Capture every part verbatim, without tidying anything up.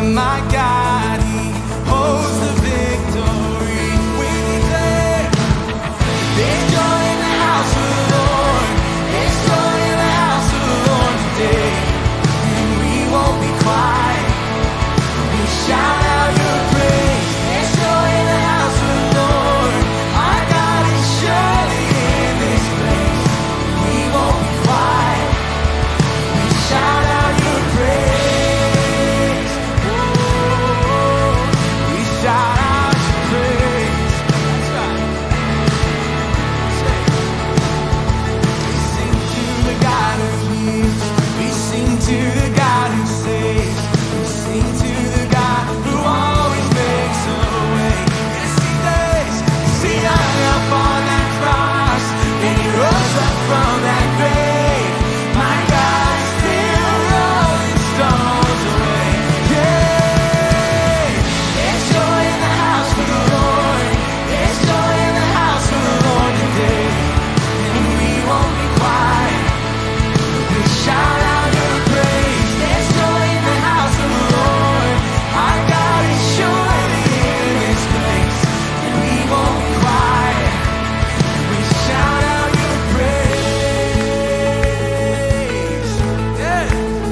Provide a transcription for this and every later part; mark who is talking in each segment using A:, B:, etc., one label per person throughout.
A: and my God, He holds the victory. We declare there's joy in the house of the Lord. There's joy in the house of the Lord today, and we won't be quiet. We shout out Your praise. There's joy in the house of the Lord. Our God is surely in this place. We won't be quiet. We shout out Your praise. Oh, we shout out Your praise. That's right. We sing to the God who heals. We sing to the God who saves. We sing to the God who always makes a way. Yes, He does. 'Cause He hung up on that cross, and He rose up from that grave. My God is still rolling stones away. Yeah. There's joy in the house of the Lord. There's joy in the house of the Lord today, and we won't be quiet. We shout out Your praise. There's joy in the house of the Lord. Our God is surely in this place, and we won't be quiet. We shout out Your praise. Yeah.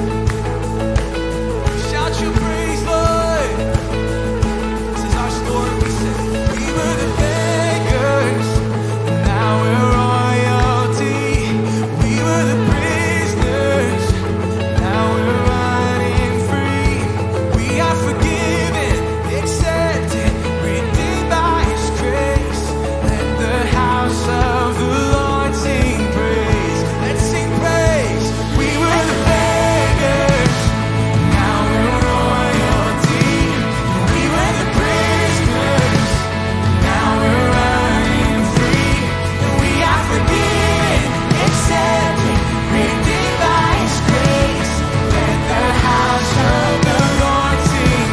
A: Shout Your praise, Lord. This is our story. We said we were the beggars, and now we're royalty. We were the prisoners, now we're running free. We are forgiven, accepted, redeemed by His grace. Let the house of the Lord sing praise. Let's sing praise. We were the beggars, now we're royalty. We were the prisoners, now we're running free. We are forgiven, accepted, redeemed by His grace. Let the house of the Lord sing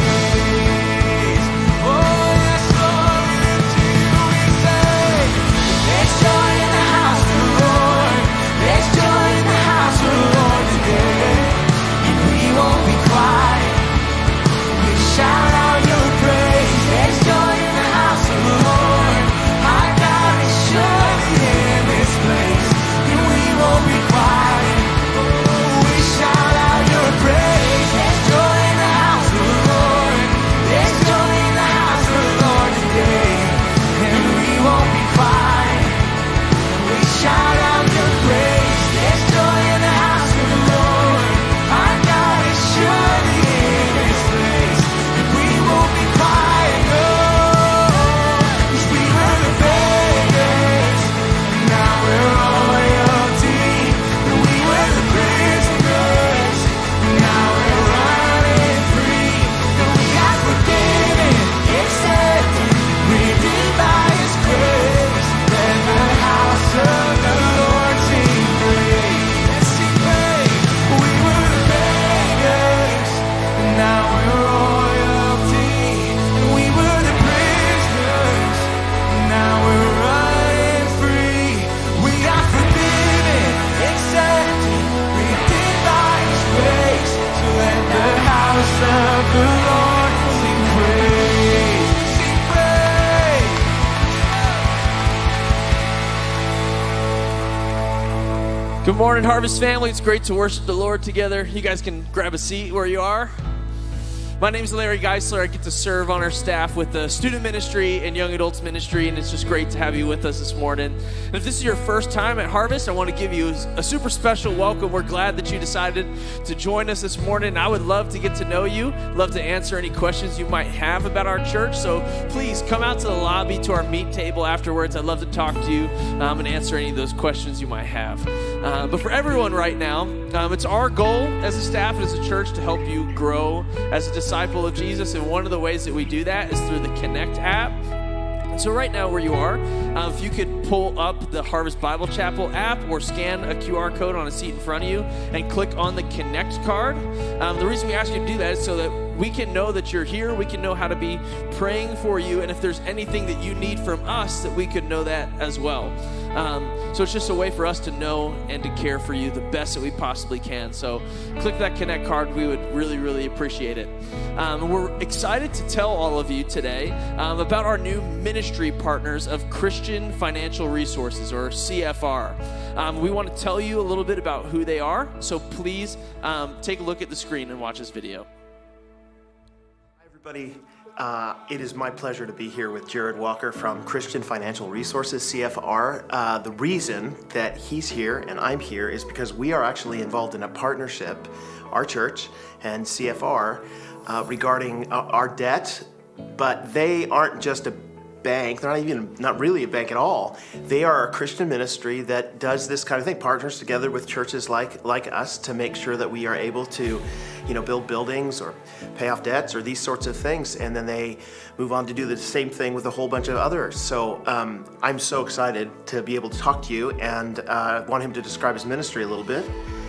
A: praise. Oh yes, Lord, we lift You. We say there's joy in the house of the Lord. There's joy in the house of the Lord today, and we won't be quiet. We shout out Your praise. There's joy in the house of the Lord. Our God is surely in this place, and we won't be quiet. Oh, we shout out Your praise. There's joy in the house of the Lord. There's joy in the house of the Lord today, and we won't be quiet. We shout out Your praise. There's joy in the house of the Lord. Our God is surely in this place, and we won't be quiet. No, 'cause we were the beggars, and now we're royalty. And we were the prisoners, and now we're running free. And we are forgiven, accepted, redeemed by His grace. Let the house of the Lord sing praise. Let's sing praise. We were the beggars, and now we're royalty. And we were the prisoners, and now we're running free. We are forgiven, accepted, redeemed by His grace. So let the house of the Lord sing praise. Sing praise.
B: Good morning, Harvest family. It's great to worship the Lord together. You guys can grab a seat where you are. My name's Larry Geisler. I get to serve on our staff with the student ministry and young adults ministry, and it's just great to have you with us this morning. And if this is your first time at Harvest, I want to give you a super special welcome. We're glad that you decided to join us this morning. I would love to get to know you, love to answer any questions you might have about our church. So please come out to the lobby to our meet table afterwards. I'd love to talk to you um, and answer any of those questions you might have. Uh, but for everyone right now, um, it's our goal as a staff and as a church to help you grow as a disciple of Jesus. And one of the ways that we do that is through the Connect app. And so right now where you are, uh, if you could pull up the Harvest Bible Chapel app or scan a Q R code on a seat in front of you and click on the Connect card. Um, the reason we ask you to do that is so that we can know that you're here. We can know how to be praying for you. And if there's anything that you need from us, that we could know that as well. Um, so it's just a way for us to know and to care for you the best that we possibly can. So click that Connect card. We would really, really appreciate it. Um, we're excited to tell all of you today um, about our new ministry partners of Christian Financial Resources, or C F R. Um, we want to tell you a little bit about who they are. So please um, take a look at the screen and watch this video.
C: Hi, everybody. Uh, it is my pleasure to be here with Jared Walker from Christian Financial Resources, C F R. Uh, the reason that he's here and I'm here is because we are actually involved in a partnership, our church and C F R, uh, regarding uh, our debt, but they aren't just a bank. They're not even, not really a bank at all. They are a Christian ministry that does this kind of thing, partners together with churches like like us to make sure that we are able to, you know, build buildings or pay off debts or these sorts of things. And then they move on to do the same thing with a whole bunch of others. So um, I'm so excited to be able to talk to you and uh, want him to describe his ministry a little bit.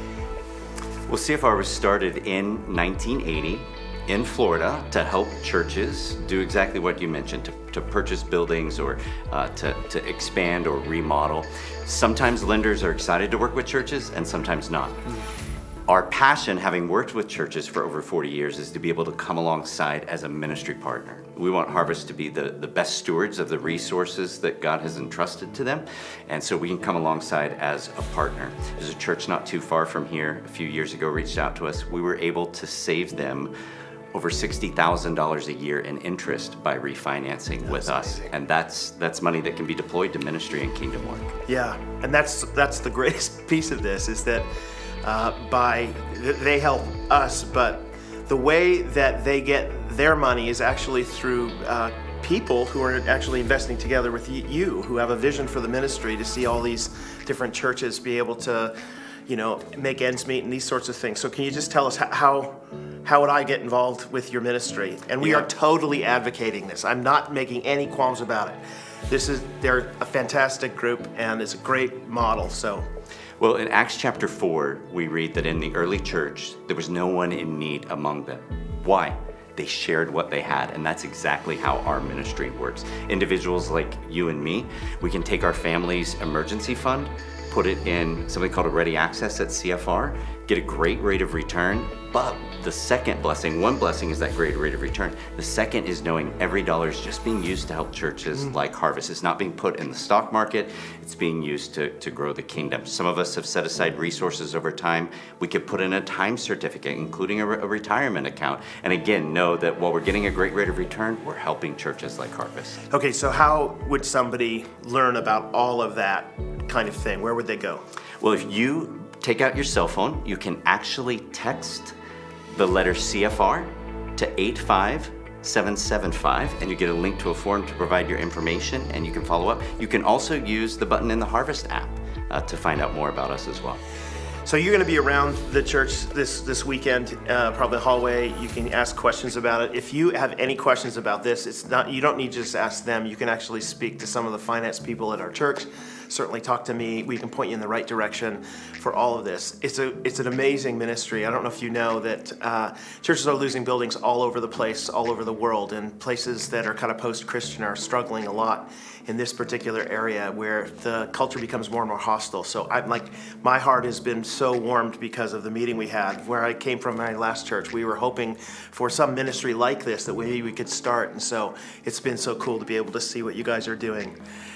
D: Well, C F R was started in nineteen eighty in Florida to help churches do exactly what you mentioned, to, to purchase buildings or uh, to, to expand or remodel. Sometimes lenders are excited to work with churches and sometimes not. Mm-hmm. Our passion, having worked with churches for over forty years, is to be able to come alongside as a ministry partner. We want Harvest to be the, the best stewards of the resources that God has entrusted to them, and so we can come alongside as a partner. There's a church not too far from here, a few years ago, reached out to us. We were able to save them over sixty thousand dollars a year in interest by refinancing that's with us. Amazing. And that's that's money that can be deployed to ministry and kingdom work.
C: Yeah, and that's that's the greatest piece of this is that uh, by they help us, but the way that they get their money is actually through uh, people who are actually investing together with you, who have a vision for the ministry to see all these different churches be able to, you know, make ends meet and these sorts of things. So can you just tell us how how would I get involved with your ministry? And we
D: yeah.
C: are totally advocating this. I'm not making any qualms about it. This is, they're a fantastic group and it's a great model, so.
D: Well, in Acts chapter four, we read that in the early church, there was no one in need among them. Why? They shared what they had, and that's exactly how our ministry works. Individuals like you and me, we can take our family's emergency fund, put it in something called a ready access at C F R, get a great rate of return, but the second blessing, one blessing is that great rate of return. The second is knowing every dollar is just being used to help churches mm. like Harvest. It's not being put in the stock market, it's being used to, to grow the kingdom. Some of us have set aside resources over time. We could put in a time certificate, including a, re- a retirement account. And again, know that while we're getting a great rate of return, we're helping churches like Harvest.
C: Okay, so how would somebody learn about all of that kind of thing? Where would they go?
D: Well, if you take out your cell phone, you can actually text the letter C F R to eight five seven seven five, and you get a link to a form to provide your information, and you can follow up. You can also use the button in the Harvest app uh, to find out more about us as well.
C: So you're going to be around the church this this weekend, uh, probably the hallway. You can ask questions about it. If you have any questions about this, it's not you don't need to just ask them. You can actually speak to some of the finance people at our church. Certainly talk to me. We can point you in the right direction for all of this. It's a it's an amazing ministry. I don't know if you know that uh, churches are losing buildings all over the place, all over the world, and places that are kind of post-Christian are struggling a lot in this particular area where the culture becomes more and more hostile. So I'm like, my heart has been so warmed because of the meeting we had. Where I came from, my last church, we were hoping for some ministry like this that maybe we could start. And so it's been so cool to be able to see what you guys are doing.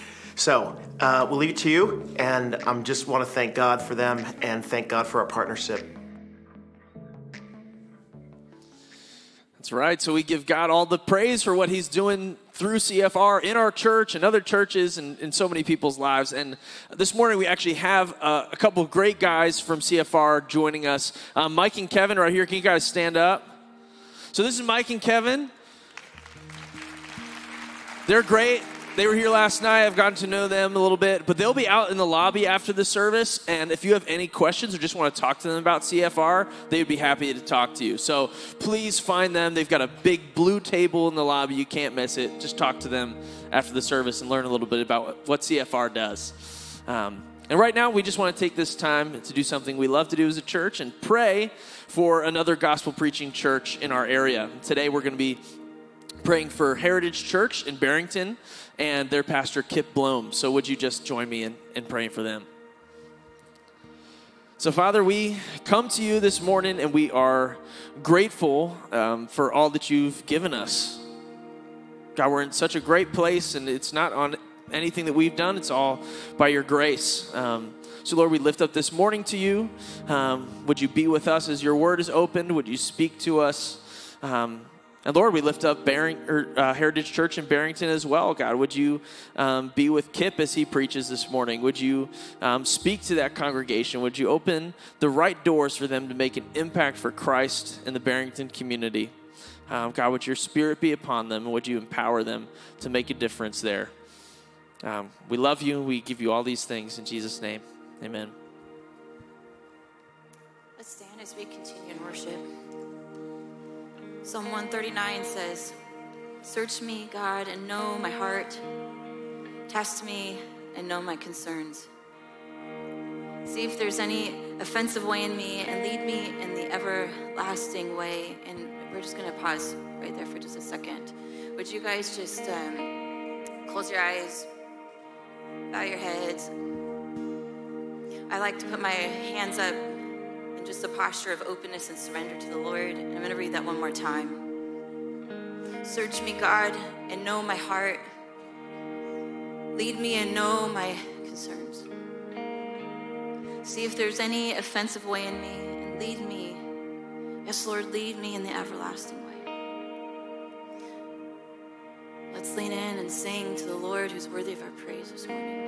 C: So uh, we'll leave it to you, and I um, just want to thank God for them and thank God for our partnership.
B: That's right. So we give God all the praise for what he's doing through C F R in our church and other churches and in so many people's lives. And this morning we actually have uh, a couple of great guys from C F R joining us. Um, Mike and Kevin right here. Can you guys stand up? So this is Mike and Kevin. They're great. They were here last night. I've gotten to know them a little bit, but they'll be out in the lobby after the service. And if you have any questions or just want to talk to them about C F R, they would be happy to talk to you. So please find them. They've got a big blue table in the lobby. You can't miss it. Just talk to them after the service and learn a little bit about what C F R does. Um, and right now, we just want to take this time to do something we love to do as a church and pray for another gospel preaching church in our area. Today, we're going to be praying for Heritage Church in Barrington and their pastor, Kip Blome. So would you just join me in, in praying for them? So, Father, we come to you this morning, and we are grateful um, for all that you've given us. God, we're in such a great place, and it's not on anything that we've done. It's all by your grace. Um, so, Lord, we lift up this morning to you. Um, would you be with us as your word is opened? Would you speak to us? Um, And Lord, we lift up Barring, or, uh, Heritage Church in Barrington as well. God, would you um, be with Kip as he preaches this morning? Would you um, speak to that congregation? Would you open the right doors for them to make an impact for Christ in the Barrington community? Um, God, would your spirit be upon them, and would you empower them to make a difference there? Um, we love you. We give you all these things in Jesus' name. Amen.
E: Let's stand as we continue in worship. Psalm one thirty-nine says, "Search me, God, and know my heart. Test me and know my concerns. See if there's any offensive way in me and lead me in the everlasting way." And we're just going to pause right there for just a second. Would you guys just um, close your eyes, bow your heads. I like to put my hands up just a posture of openness and surrender to the Lord. And I'm going to read that one more time. "Search me, God, and know my heart. Lead me and know my concerns. See if there's any offensive way in me and lead me. Yes, Lord, lead me in the everlasting way." Let's lean in and sing to the Lord who's worthy of our praise this morning.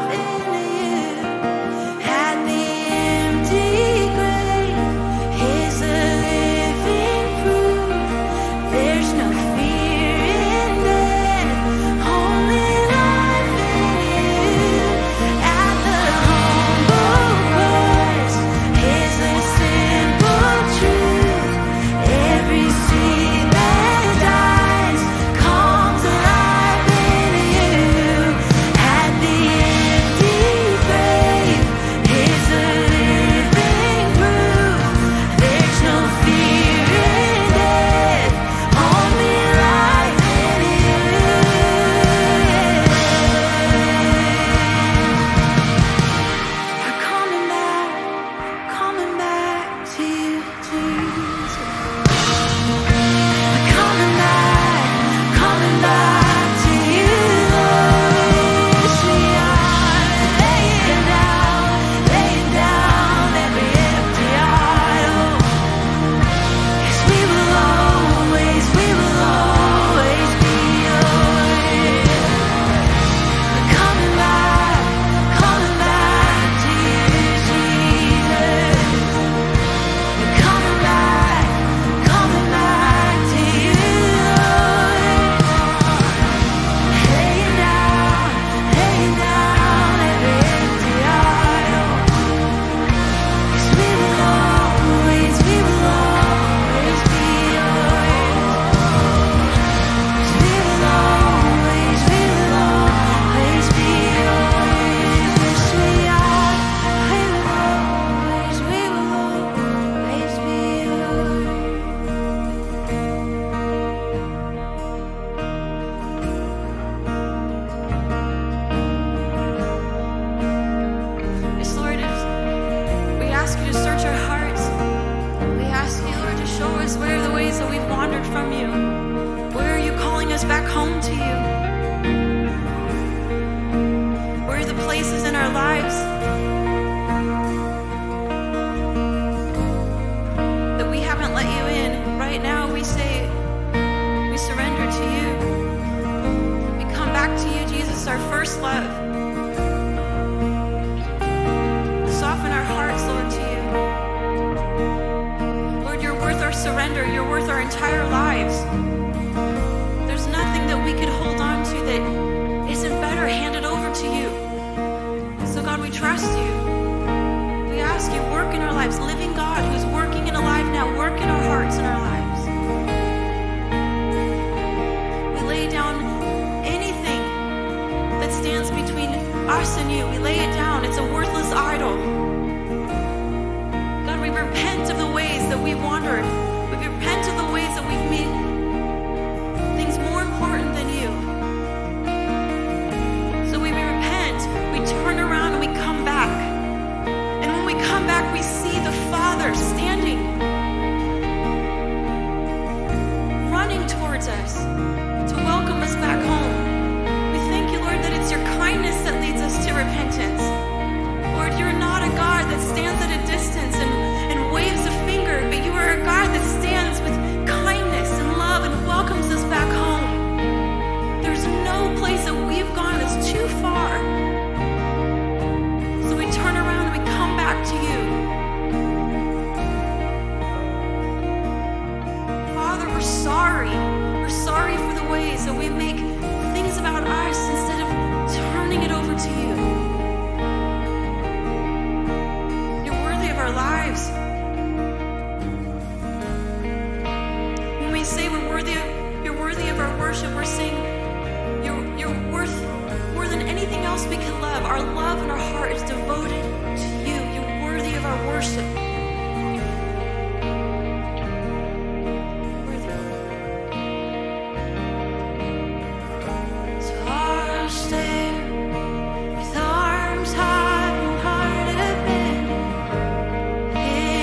F: His
E: ask you to search our hearts. We ask you, Lord, to show us where are the ways that we've wandered from you. Where are you calling us back home to you? Where are the places in our lives that we haven't let you in? Right now we say we surrender to you. We come back to you, Jesus, our first love. Soften our hearts, Lord, to you. Lord, you're worth our surrender. You're worth our entire lives. There's nothing that we could hold on to that isn't better handed over to you. So God, we trust you. We ask you, work in our lives. Living God who's working and alive now, work in our hearts and our lives. We lay down anything that stands between us and you. We lay it down. It's a worthless idol. God, we repent of the ways that we've wandered. We repent of the ways that we've made things more important than you. So we repent, we turn around and we come back. And when we come back, we see the Father standing, running towards us to welcome us back home. We thank you, Lord, that it's your kindness that leads us to repentance. Lord, you're not a God that stands at a distance and, and waves a finger, but you are a God that stands with kindness and love and welcomes us back home. There's no place that we've gone that's too far. So we turn around and we come back to you. Father, we're sorry. We're sorry for the ways that we make things about us instead of turning it over to you. You're worthy of our lives. When we say we're worthy of, you're worthy of our worship, we're saying you're, you're worth more than anything else we can love. Our love and our heart is devoted to you. You're worthy of our worship. Worthy. So I'll stay with arms high and heart abandoned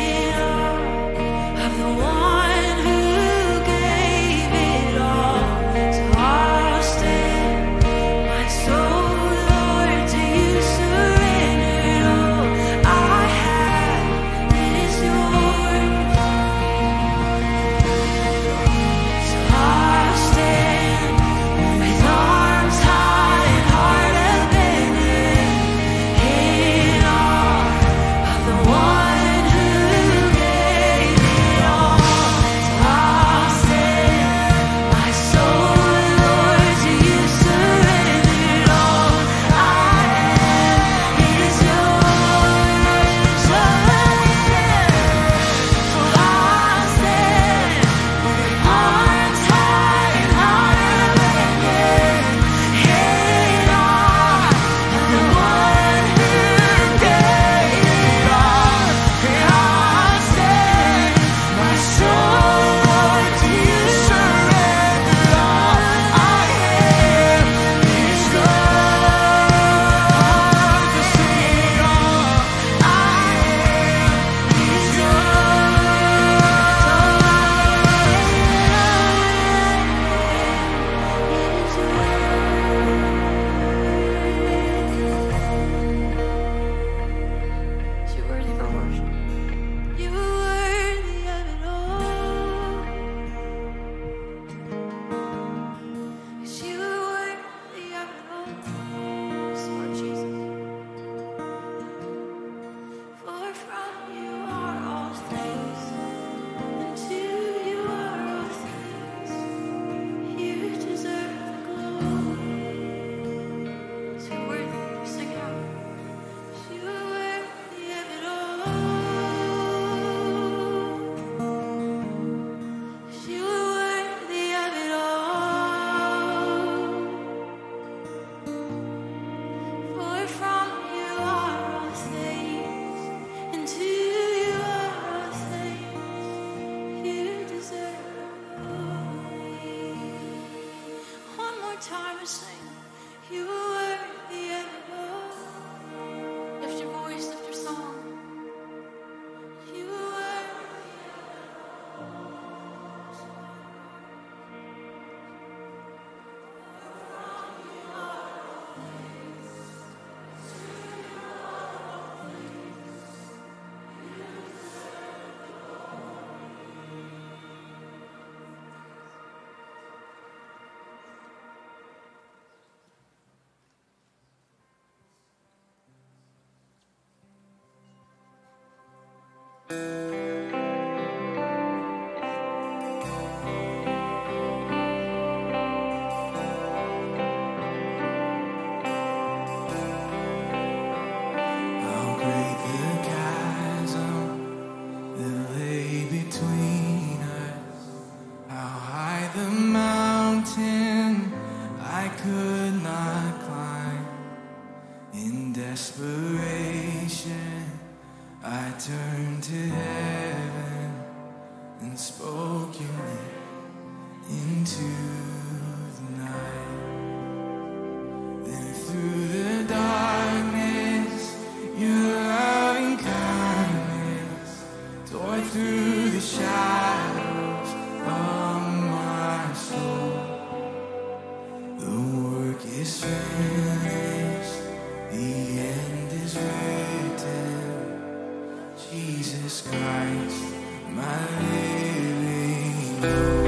A: turned to heaven and spoke your name into the night. Then through the darkness, your loving kindness tore through the shadows of my soul. The work is finished, the end is written. Jesus Christ, my living hope.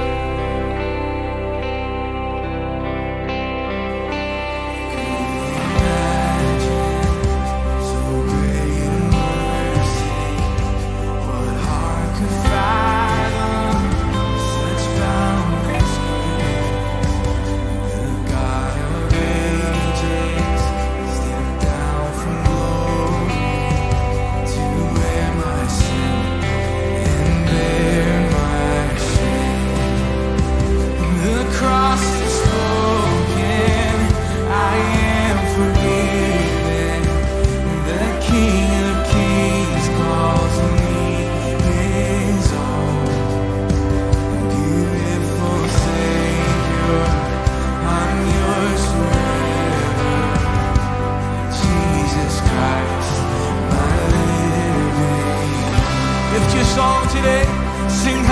A: Song today, sing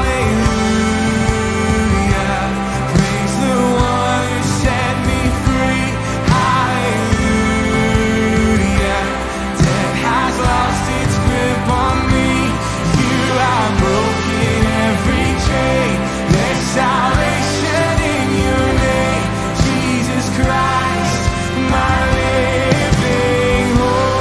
A: hallelujah, praise the one who set me free, hallelujah, death has lost its grip on me, you have broken every chain, there's salvation in your name, Jesus Christ, my living hope.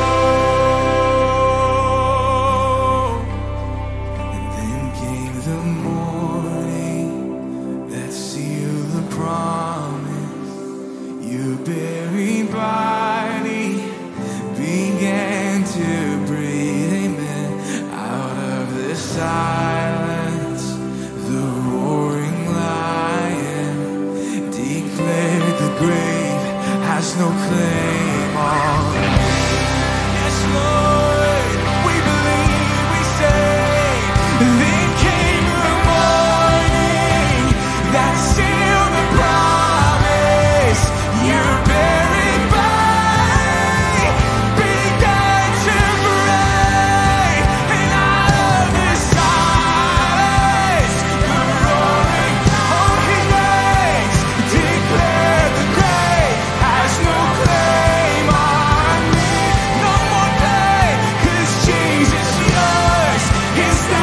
A: The morning that sealed the promise, your buried body began to breathe, amen. Out of the silence, the roaring lion declared the grave has no claim on me. Yes, Lord, we believe, we say, then came the morning that sealed the promise. Your buried body began to break, and out of the silence, the roaring of his waves declared the grave has no claim on me. No more pain, 'cause Jesus, yours is the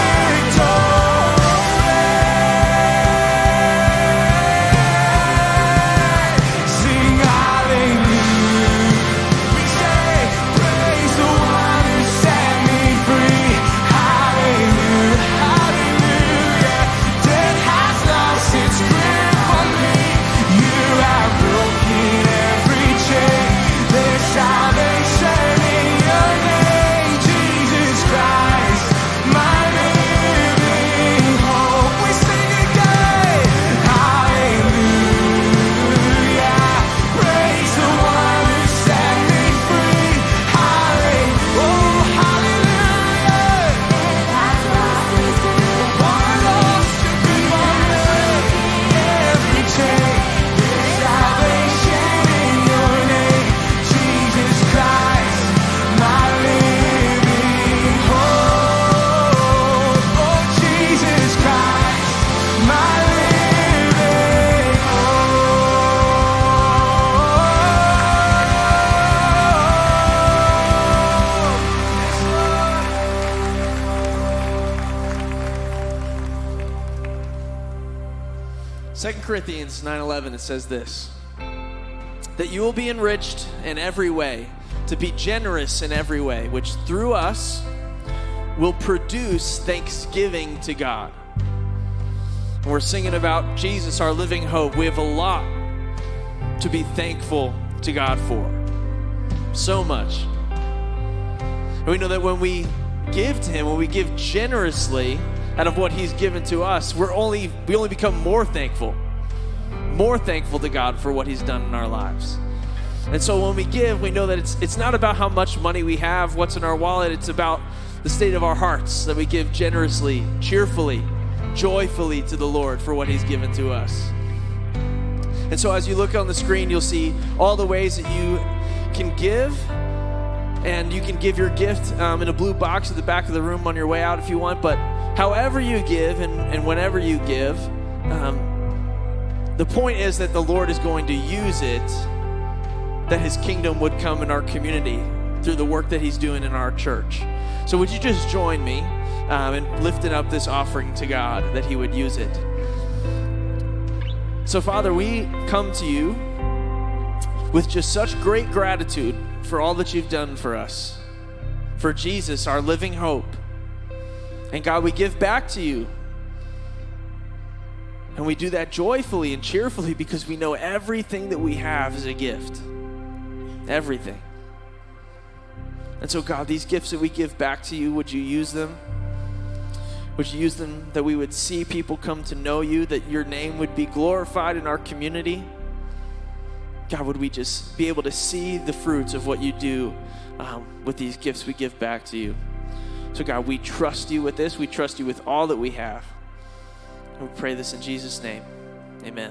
A: Second Corinthians nine eleven, it says this, that you will be enriched in every way, to be generous in every way, which through us will produce thanksgiving to God. And we're singing about Jesus, our living hope. We have a lot to be thankful to God for. So much. And we know that when we give to Him, when we give generously out of what He's given to us, we're only we only become more thankful. More thankful to God for what He's done in our lives.
B: And so when we give, we know that it's it's not about how much money we have, what's in our wallet. It's about the state of our hearts, that we give generously, cheerfully, joyfully to the Lord for what he's given to us. And so as you look on the screen, you'll see all the ways that you can give. And you can give your gift um, in a blue box at the back of the room on your way out if you want. But however you give and, and whenever you give, um, the point is that the Lord is going to use it, that his kingdom would come in our community through the work that he's doing in our church. So would you just join me um, in lifting up this offering to God, that he would use it? So Father, we come to you with just such great gratitude for all that you've done for us, for Jesus, our living hope. And God, we give back to you. And we do that joyfully and cheerfully because we know everything that we have is a gift. Everything. And so God, these gifts that we give back to you, would you use them? Would you use them that we would see people come to know you, that your name would be glorified in our community? God, would we just be able to see the fruits of what you do um, with these gifts we give back to you? So God, we trust you with this. We trust you with all that we have. And we pray this in Jesus' name. Amen.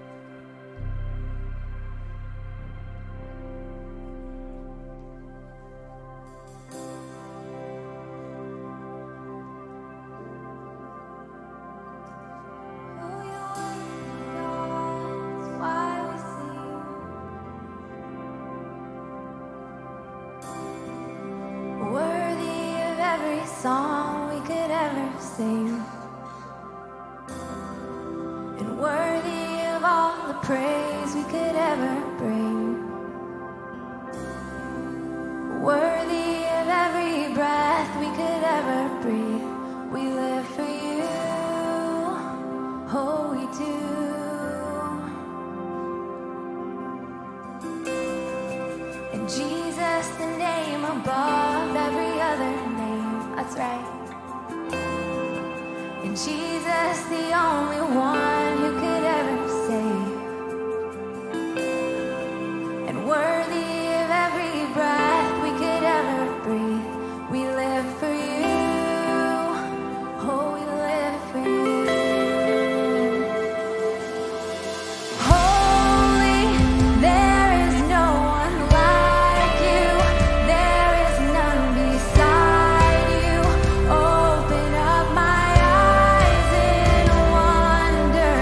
F: Song we could ever sing, and worthy of all the praise we could ever bring, worthy of every breath we could ever breathe. We live for you, oh we do. And Jesus, the name above every other name. That's right. And Jesus, the only one who could ever save. And worthy of every breath we could ever breathe. We live for you. Oh, we live for you. Holy, there is no one like you. There is none beside you. Open up my eyes in wonder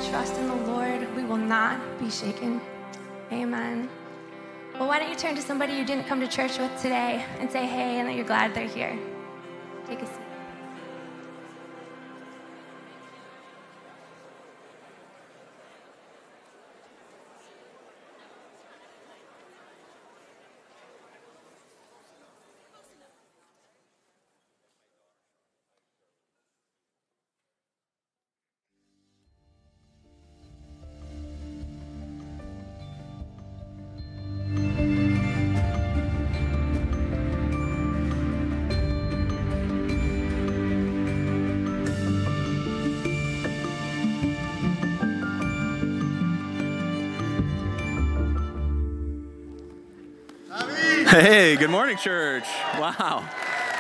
F: trust in the Lord, we will not be shaken. Amen. Well, why don't you turn to somebody you didn't come to church with today and say hey and that you're glad they're here. Take a seat.
G: Hey, good morning, church. Wow.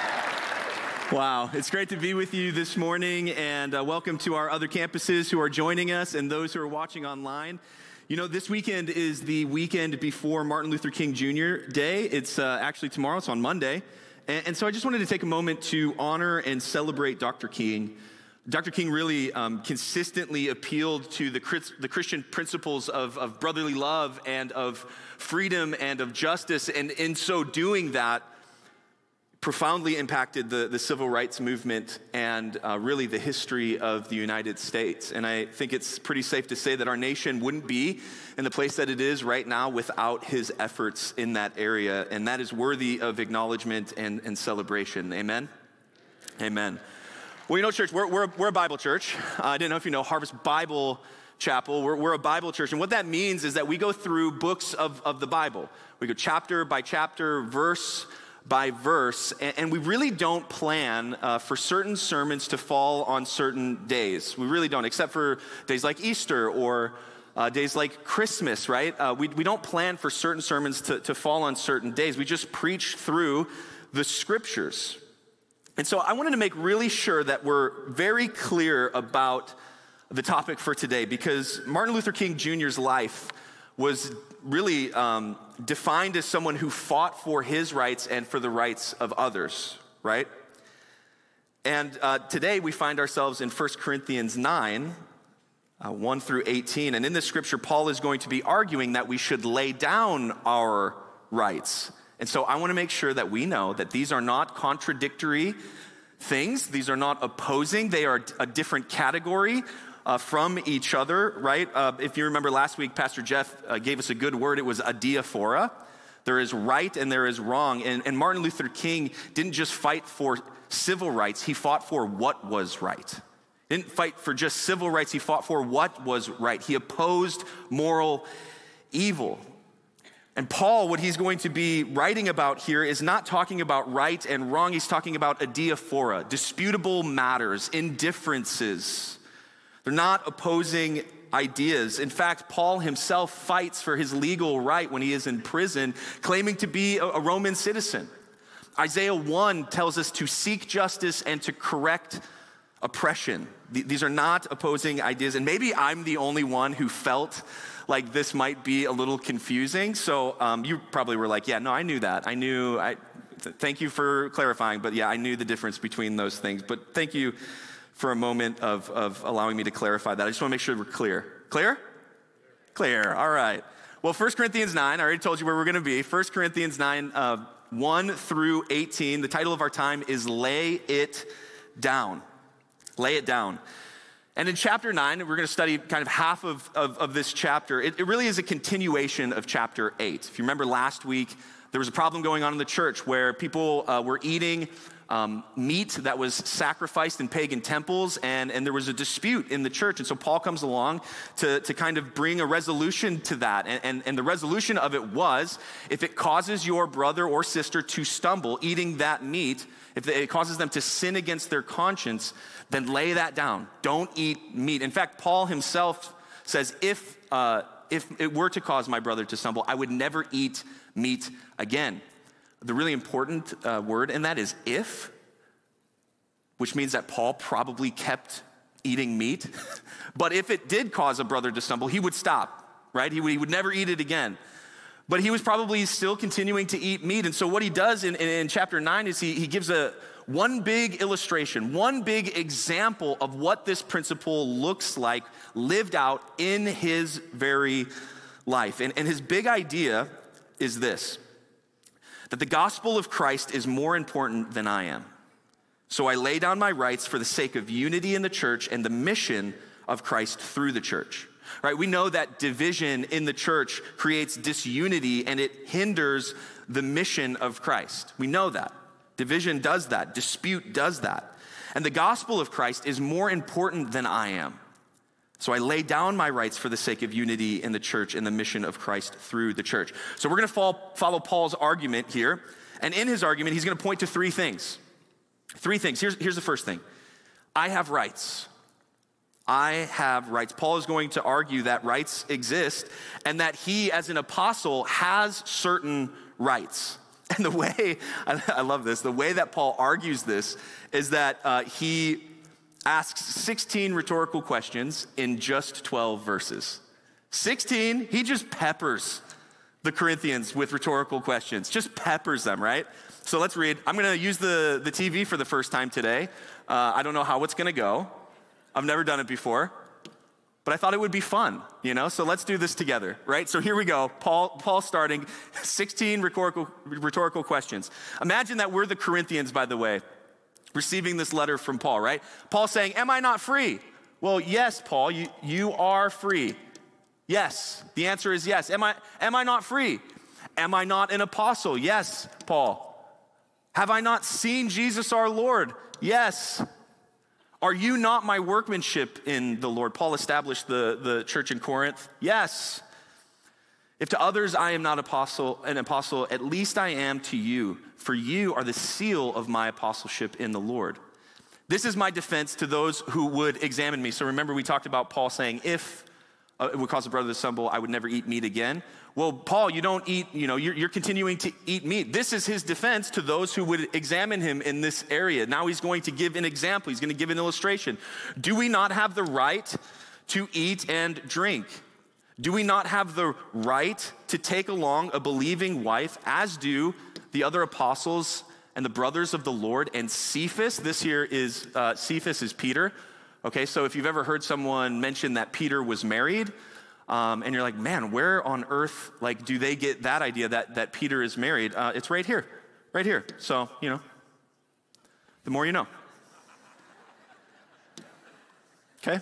G: Wow, it's great to be with you this morning, and uh, welcome to our other campuses who are joining us and those who are watching online. You know, this weekend is the weekend before Martin Luther King Junior Day. It's uh, actually tomorrow, it's on Monday. And, and so I just wanted to take a moment to honor and celebrate Doctor King. Doctor King really um, consistently appealed to the, the Christian principles of, of brotherly love and of freedom and of justice, and in so doing that, profoundly impacted the, the civil rights movement and uh, really the history of the United States. And I think it's pretty safe to say that our nation wouldn't be in the place that it is right now without his efforts in that area, and that is worthy of acknowledgement and, and celebration. Amen? Amen. Well, you know, church, we're, we're, we're a Bible church. Uh, I didn't know if you know Harvest Bible Chapel. We're, we're a Bible church, and what that means is that we go through books of, of the Bible. We go chapter by chapter, verse by verse, and, and we really don't plan uh, for certain sermons to fall on certain days. We really don't, except for days like Easter or uh, days like Christmas, right? Uh, we, we don't plan for certain sermons to, to fall on certain days. We just preach through the scriptures. And so I wanted to make really sure that we're very clear about the topic for today, because Martin Luther King Junior's life was really um, defined as someone who fought for his rights and for the rights of others, right? And uh, today we find ourselves in First Corinthians nine, uh, one through eighteen. And in this scripture, Paul is going to be arguing that we should lay down our rights. And so I want to make sure that we know that these are not contradictory things. These are not opposing. They are a different category uh, from each other, right? Uh, if you remember last week, Pastor Jeff uh, gave us a good word. It was adiaphora. There is right and there is wrong. And, and Martin Luther King didn't just fight for civil rights. He fought for what was right. He didn't fight for just civil rights. He fought for what was right. He opposed moral evil. And Paul, what he's going to be writing about here is not talking about right and wrong. He's talking about adiaphora, disputable matters, indifferences. They're not opposing ideas. In fact, Paul himself fights for his legal right when he is in prison, claiming to be a Roman citizen. Isaiah one tells us to seek justice and to correct oppression. These are not opposing ideas. And maybe I'm the only one who felt like this might be a little confusing. So um, you probably were like, yeah, no, I knew that. I knew, I, th- thank you for clarifying, but yeah, I knew the difference between those things. But thank you for a moment of, of allowing me to clarify that. I just want to make sure we're clear. Clear? Clear, all right. Well, First Corinthians nine, I already told you where we're gonna be. First Corinthians nine, uh, one through eighteen. The title of our time is Lay It Down. Lay it down. And in chapter nine, we're going to study kind of half of, of, of this chapter. It, it really is a continuation of chapter eight. If you remember last week, there was a problem going on in the church where people uh, were eating um, meat that was sacrificed in pagan temples, and, and there was a dispute in the church. And so Paul comes along to, to kind of bring a resolution to that. And, and, and the resolution of it was, if it causes your brother or sister to stumble eating that meat, if it causes them to sin against their conscience, then lay that down. Don't eat meat. In fact, Paul himself says, if uh, if it were to cause my brother to stumble, I would never eat meat again. The really important uh, word in that is if, which means that Paul probably kept eating meat. But if it did cause a brother to stumble, he would stop, right? He would, he would never eat it again. But he was probably still continuing to eat meat. And so what he does in, in, in chapter nine is he, he gives a one big illustration, one big example of what this principle looks like lived out in his very life. And, and his big idea is this, that the gospel of Christ is more important than I am. So I lay down my rights for the sake of unity in the church and the mission of Christ through the church. Right? We know that division in the church creates disunity and it hinders the mission of Christ. We know that. Division does that. Dispute does that. And the gospel of Christ is more important than I am. So I lay down my rights for the sake of unity in the church and the mission of Christ through the church. So we're going to follow Paul's argument here. And in his argument, he's going to point to three things. Three things. Here's, here's the first thing. I have rights. I have rights. Paul is going to argue that rights exist and that he, as an apostle, has certain rights. And the way, I love this, the way that Paul argues this is that uh, he asks sixteen rhetorical questions in just twelve verses. sixteen, he just peppers the Corinthians with rhetorical questions, just peppers them, right? So let's read. I'm going to use the, the T V for the first time today. Uh, I don't know how it's going to go. I've never done it before, but I thought it would be fun, you know? So let's do this together, right? So here we go. Paul, Paul starting, sixteen rhetorical, rhetorical questions. Imagine that we're the Corinthians, by the way, receiving this letter from Paul, right? Paul saying, am I not free? Well, yes, Paul, you, you are free. Yes, the answer is yes. Am I, am I not free? Am I not an apostle? Yes, Paul. Have I not seen Jesus our Lord? Yes. Are you not my workmanship in the Lord? Paul established the, the church in Corinth. Yes. If to others I am not apostle, an apostle, at least I am to you, for you are the seal of my apostleship in the Lord. This is my defense to those who would examine me. So remember we talked about Paul saying, if uh, it would cause a brother to stumble, I would never eat meat again. Well, Paul, you don't eat, you know, you're, you're continuing to eat meat. This is his defense to those who would examine him in this area. Now he's going to give an example. He's going to give an illustration. Do we not have the right to eat and drink? Do we not have the right to take along a believing wife, as do the other apostles and the brothers of the Lord? And Cephas, this here is, uh, Cephas is Peter. Okay, so if you've ever heard someone mention that Peter was married, Um, and you're like, man, where on earth, like, do they get that idea that, that Peter is married? Uh, it's right here, right here. So, you know, the more you know. Okay?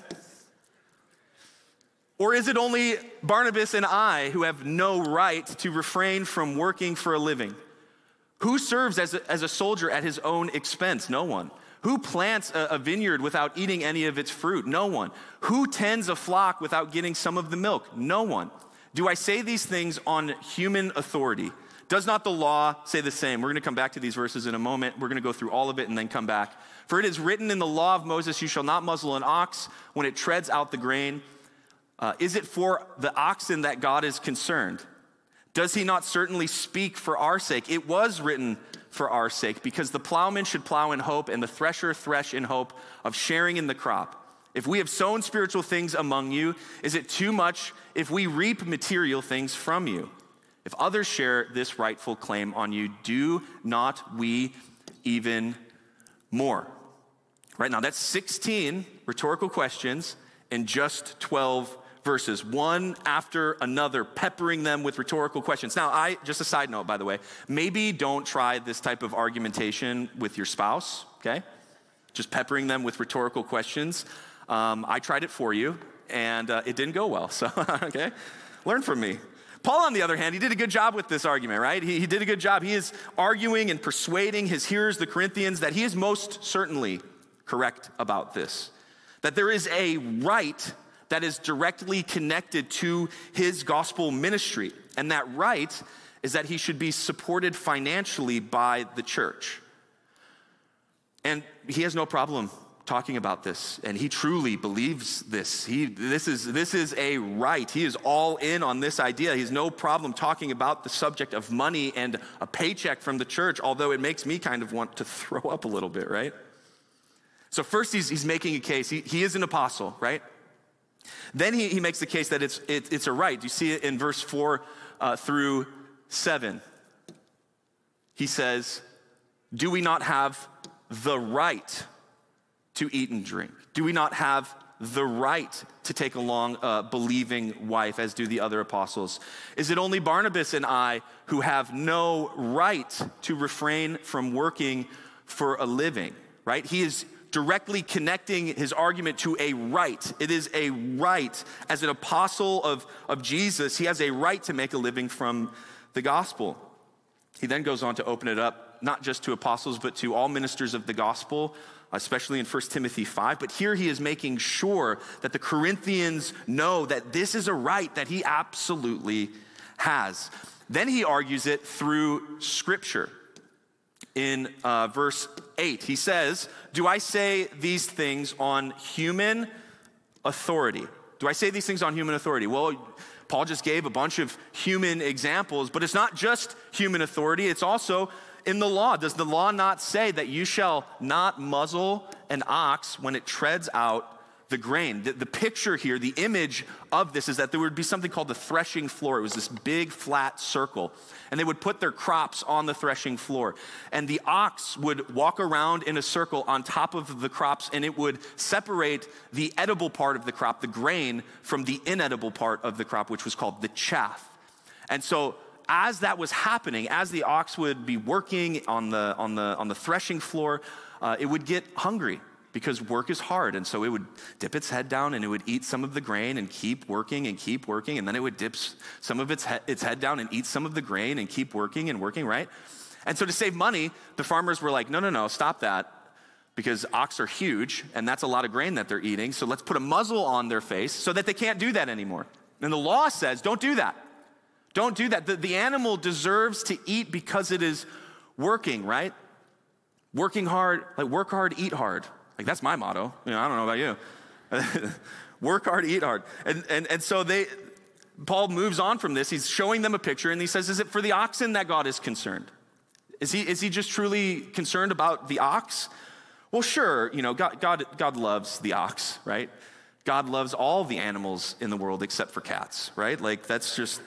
G: Or is it only Barnabas and I who have no right to refrain from working for a living? Who serves as a, as a soldier at his own expense? No one. Who plants a, a vineyard without eating any of its fruit? No one. Who tends a flock without getting some of the milk? No one. Do I say these things on human authority? Does not the law say the same? We're going to come back to these verses in a moment. We're going to go through all of it and then come back. For it is written in the law of Moses, you shall not muzzle an ox when it treads out the grain. Uh, is it for the oxen that God is concerned? Does he not certainly speak for our sake? It was written for our sake, because the plowman should plow in hope and the thresher thresh in hope of sharing in the crop. If we have sown spiritual things among you, is it too much if we reap material things from you? If others share this rightful claim on you, do not we even more? Right now, that's sixteen rhetorical questions in just twelve verses, one after another, peppering them with rhetorical questions. Now, I, just a side note, by the way, maybe don't try this type of argumentation with your spouse, okay? Just peppering them with rhetorical questions. Um, I tried it for you, and uh, it didn't go well, so, okay? Learn from me. Paul, on the other hand, he did a good job with this argument, right? He, he did a good job. He is arguing and persuading his hearers, the Corinthians, that he is most certainly correct about this, that there is a right that is directly connected to his gospel ministry. And that right is that he should be supported financially by the church. And he has no problem talking about this, and he truly believes this. He, this is, this is a right. He is all in on this idea. He has no problem talking about the subject of money and a paycheck from the church, although it makes me kind of want to throw up a little bit, right? So first he's, he's making a case. He, he is an apostle, right? Then he, he makes the case that it's, it, it's a right. You see it in verse four uh, through seven. He says, do we not have the right to eat and drink? Do we not have the right to take along a believing wife, as do the other apostles? Is it only Barnabas and I who have no right to refrain from working for a living, right? He is directly connecting his argument to a right. It is a right. As an apostle of, of Jesus, he has a right to make a living from the gospel. He then goes on to open it up, not just to apostles, but to all ministers of the gospel, especially in First Timothy five. But here he is making sure that the Corinthians know that this is a right that he absolutely has. Then he argues it through Scripture. In uh, verse eight, he says, do I say these things on human authority? Do I say these things on human authority? Well, Paul just gave a bunch of human examples, but it's not just human authority, it's also in the law. Does the law not say that you shall not muzzle an ox when it treads out the grain? The, the picture here, the image of this is that there would be something called the threshing floor. It was this big flat circle, and they would put their crops on the threshing floor. And the ox would walk around in a circle on top of the crops, and it would separate the edible part of the crop, the grain, from the inedible part of the crop, which was called the chaff. And so as that was happening, as the ox would be working on the, on the, on the threshing floor, uh, it would get hungry, because work is hard. And so it would dip its head down and it would eat some of the grain and keep working and keep working. And then it would dip some of its, he- its head down and eat some of the grain and keep working and working, right? And so to save money, the farmers were like, no, no, no, stop that, because ox are huge and that's a lot of grain that they're eating. So let's put a muzzle on their face so that they can't do that anymore. And the law says, don't do that. Don't do that. The, the animal deserves to eat because it is working, right? Working hard, like work hard, eat hard. Like, that's my motto. You know, I don't know about you. Work hard, eat hard. And, and, and so they, Paul moves on from this. He's showing them a picture, and he says, is it for the oxen that God is concerned? Is he, is he just truly concerned about the ox? Well, sure, you know, God, God, God loves the ox, right? God loves all the animals in the world except for cats, right? Like, that's just,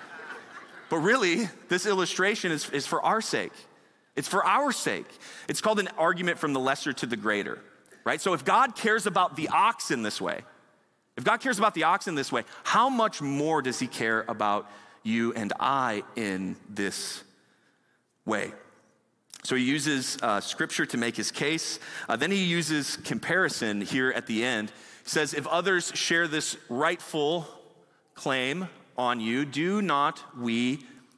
G: but really, this illustration is, is for our sake. It's for our sake. It's called an argument from the lesser to the greater. Right? So if God cares about the ox in this way, if God cares about the ox in this way, how much more does he care about you and I in this way? So he uses uh, Scripture to make his case. Uh, then he uses comparison here at the end. He says, if others share this rightful claim on you, do not we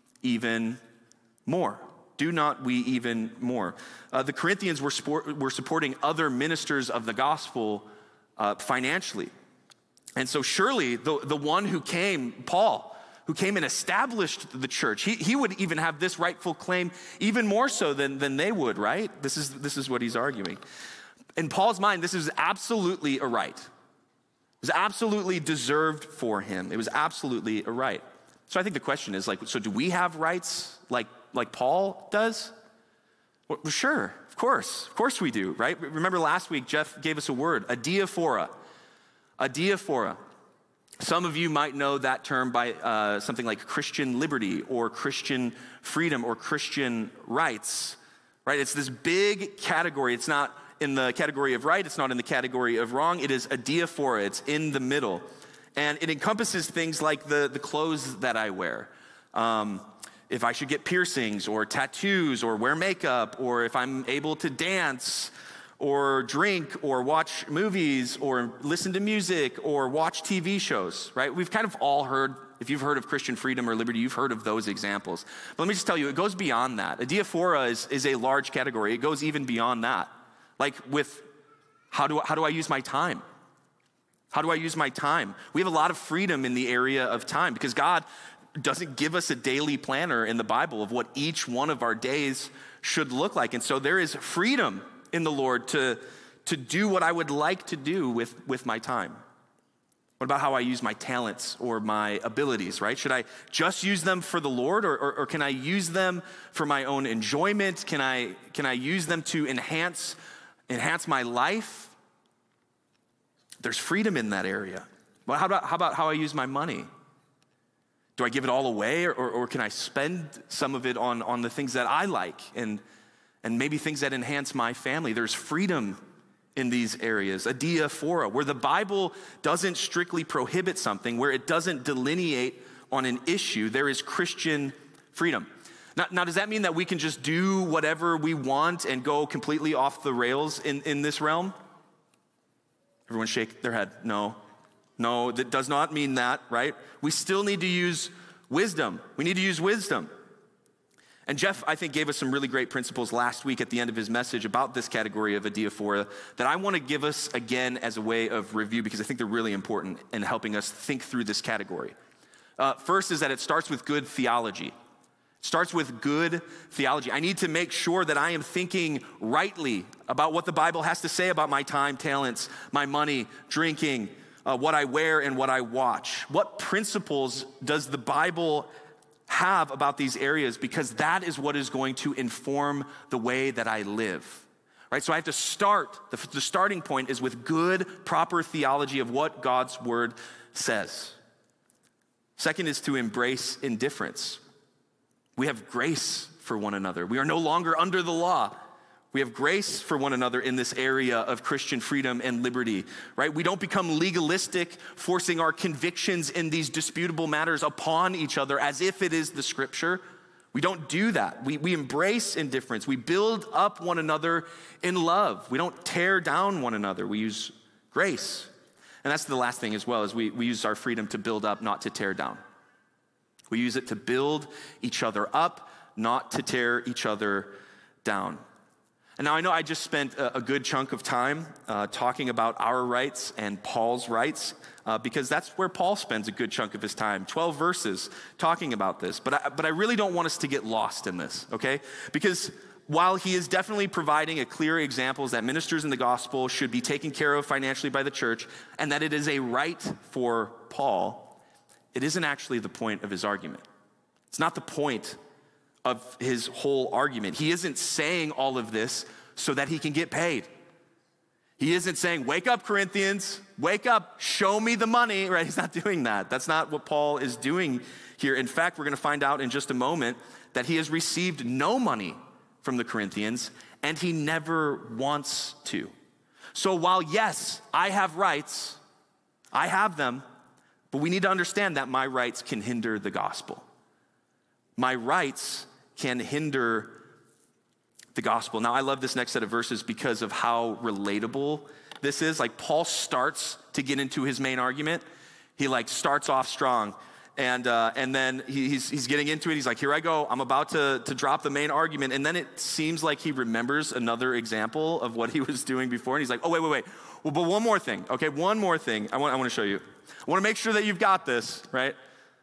G: even more? Do not we even more? Uh, the Corinthians were, sport, were supporting other ministers of the gospel uh, financially. And so surely the, the one who came, Paul, who came and established the church, he, he would even have this rightful claim even more so than, than they would, right? This is, this is what he's arguing. In Paul's mind, this is absolutely a right. It was absolutely deserved for him. It was absolutely a right. So I think the question is, like, so do we have rights like like Paul does? Well, sure, of course, of course we do, right? Remember last week, Jeff gave us a word, adiaphora, adiaphora. Some of you might know that term by uh, something like Christian liberty or Christian freedom or Christian rights, right? It's this big category. It's not in the category of right. It's not in the category of wrong. It is adiaphora. It's in the middle. And it encompasses things like the, the clothes that I wear. Um, if I should get piercings or tattoos or wear makeup, or if I'm able to dance or drink or watch movies or listen to music or watch T V shows, right? We've kind of all heard, if you've heard of Christian freedom or liberty, you've heard of those examples. But let me just tell you, it goes beyond that. Adiaphora is, is a large category. It goes even beyond that. Like with, how do, how do I use my time? How do I use my time? We have a lot of freedom in the area of time because God doesn't give us a daily planner in the Bible of what each one of our days should look like. And so there is freedom in the Lord to, to do what I would like to do with, with my time. What about how I use my talents or my abilities, right? Should I just use them for the Lord, or, or, or can I use them for my own enjoyment? Can I, can I use them to enhance, enhance my life? There's freedom in that area. Well, how about, how about how I use my money? Do I give it all away, or, or, or can I spend some of it on, on the things that I like and, and maybe things that enhance my family. There's freedom in these areas, adiaphora, where the Bible doesn't strictly prohibit something, where it doesn't delineate on an issue. There is Christian freedom. Now, now, does that mean that we can just do whatever we want and go completely off the rails in, in this realm? Everyone shake their head. No, no, that does not mean that, right? We still need to use wisdom. We need to use wisdom. And Jeff, I think, gave us some really great principles last week at the end of his message about this category of adiaphora that I want to give us again as a way of review, because I think they're really important in helping us think through this category. Uh, first is that it starts with good theology. Starts with good theology. I need to make sure that I am thinking rightly about what the Bible has to say about my time, talents, my money, drinking, uh, what I wear, and what I watch. What principles does the Bible have about these areas? Because that is what is going to inform the way that I live. Right? So I have to start, the, the starting point is with good, proper theology of what God's word says. Second is to embrace indifference. We have grace for one another. We are no longer under the law. We have grace for one another in this area of Christian freedom and liberty, right? We don't become legalistic, forcing our convictions in these disputable matters upon each other as if it is the scripture. We don't do that. We, we embrace indifference. We build up one another in love. We don't tear down one another. We use grace. And that's the last thing as well, is we, we use our freedom to build up, not to tear down. We use it to build each other up, not to tear each other down. And now I know I just spent a, a good chunk of time uh, talking about our rights and Paul's rights, uh, because that's where Paul spends a good chunk of his time, twelve verses talking about this. But I, but I really don't want us to get lost in this, okay? Because while he is definitely providing a clear example that ministers in the gospel should be taken care of financially by the church, and that it is a right for Paul, it isn't actually the point of his argument. It's not the point of his whole argument. He isn't saying all of this so that he can get paid. He isn't saying, wake up, Corinthians, wake up, show me the money, right? He's not doing that. That's not what Paul is doing here. In fact, we're going to find out in just a moment that he has received no money from the Corinthians, and he never wants to. So while, yes, I have rights, I have them, but we need to understand that my rights can hinder the gospel. My rights can hinder the gospel. Now, I love this next set of verses because of how relatable this is. Like, Paul starts to get into his main argument. He like starts off strong, and uh, and then he, he's he's getting into it. He's like, here I go. I'm about to to drop the main argument, and then it seems like he remembers another example of what he was doing before, and he's like, oh wait wait wait. Well, but one more thing, okay? One more thing. I want I want to show you. I want to make sure that you've got this, right?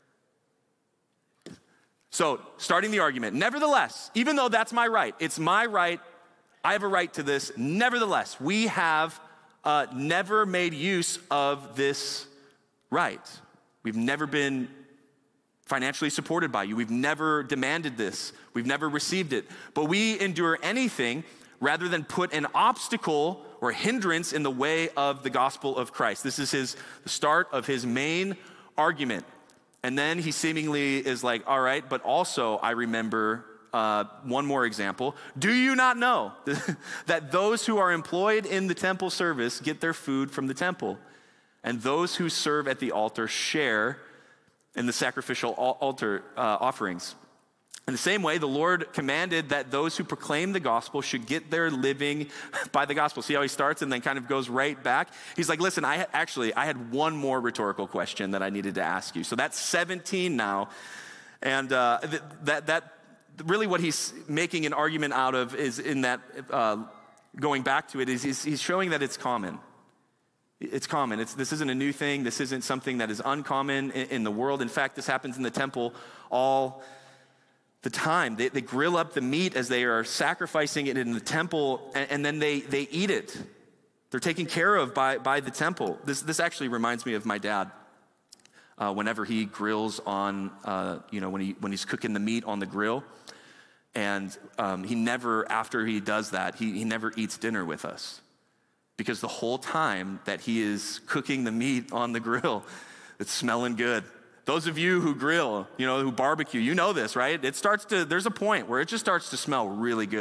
G: So, starting the argument, nevertheless, even though that's my right, it's my right, I have a right to this, nevertheless, we have uh, never made use of this right. We've never been financially supported by you. We've never demanded this. We've never received it. But we endure anything rather than put an obstacle or hindrance in the way of the gospel of Christ. This is his the start of his main argument. And then he seemingly is like, all right, but also I remember uh, one more example. Do you not know that those who are employed in the temple service get their food from the temple, and those who serve at the altar share in the sacrificial altar uh, offerings? In the same way, the Lord commanded that those who proclaim the gospel should get their living by the gospel. See how he starts and then kind of goes right back? He's like, listen, I ha- actually, I had one more rhetorical question that I needed to ask you. So that's seventeen now. And uh, th- that, that really what he's making an argument out of is in that, uh, going back to it, is he's, he's showing that it's common. It's common. It's, this isn't a new thing. This isn't something that is uncommon in, in the world. In fact, this happens in the temple all the time. They, they grill up the meat as they are sacrificing it in the temple, and, and then they, they eat it. They're taken care of by, by the temple. This, this actually reminds me of my dad. Uh, whenever he grills on, uh, you know, when, he, when he's cooking the meat on the grill, and um, he never, after he does that, he, he never eats dinner with us. Because the whole time that he is cooking the meat on the grill, it's smelling good. Those of you who grill, you know, who barbecue, you know this, right? It starts to, there's a point where it just starts to smell really good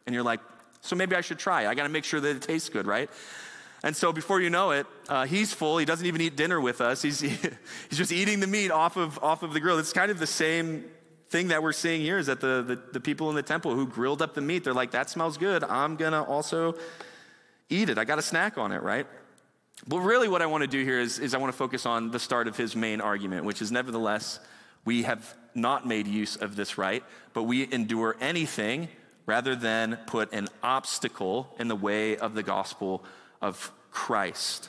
G: And you're like, so maybe I should try it. I got to make sure that it tastes good, right? And so before you know it, uh, he's full. He doesn't even eat dinner with us. He's he's just eating the meat off of off of the grill. It's kind of the same thing that we're seeing here is that the, the, the people in the temple who grilled up the meat, they're like, that smells good. I'm going to also eat it. I got a snack on it, right? But really what I want to do here is, is I want to focus on the start of his main argument, which is nevertheless, we have not made use of this right, but we endure anything rather than put an obstacle in the way of the gospel of Christ.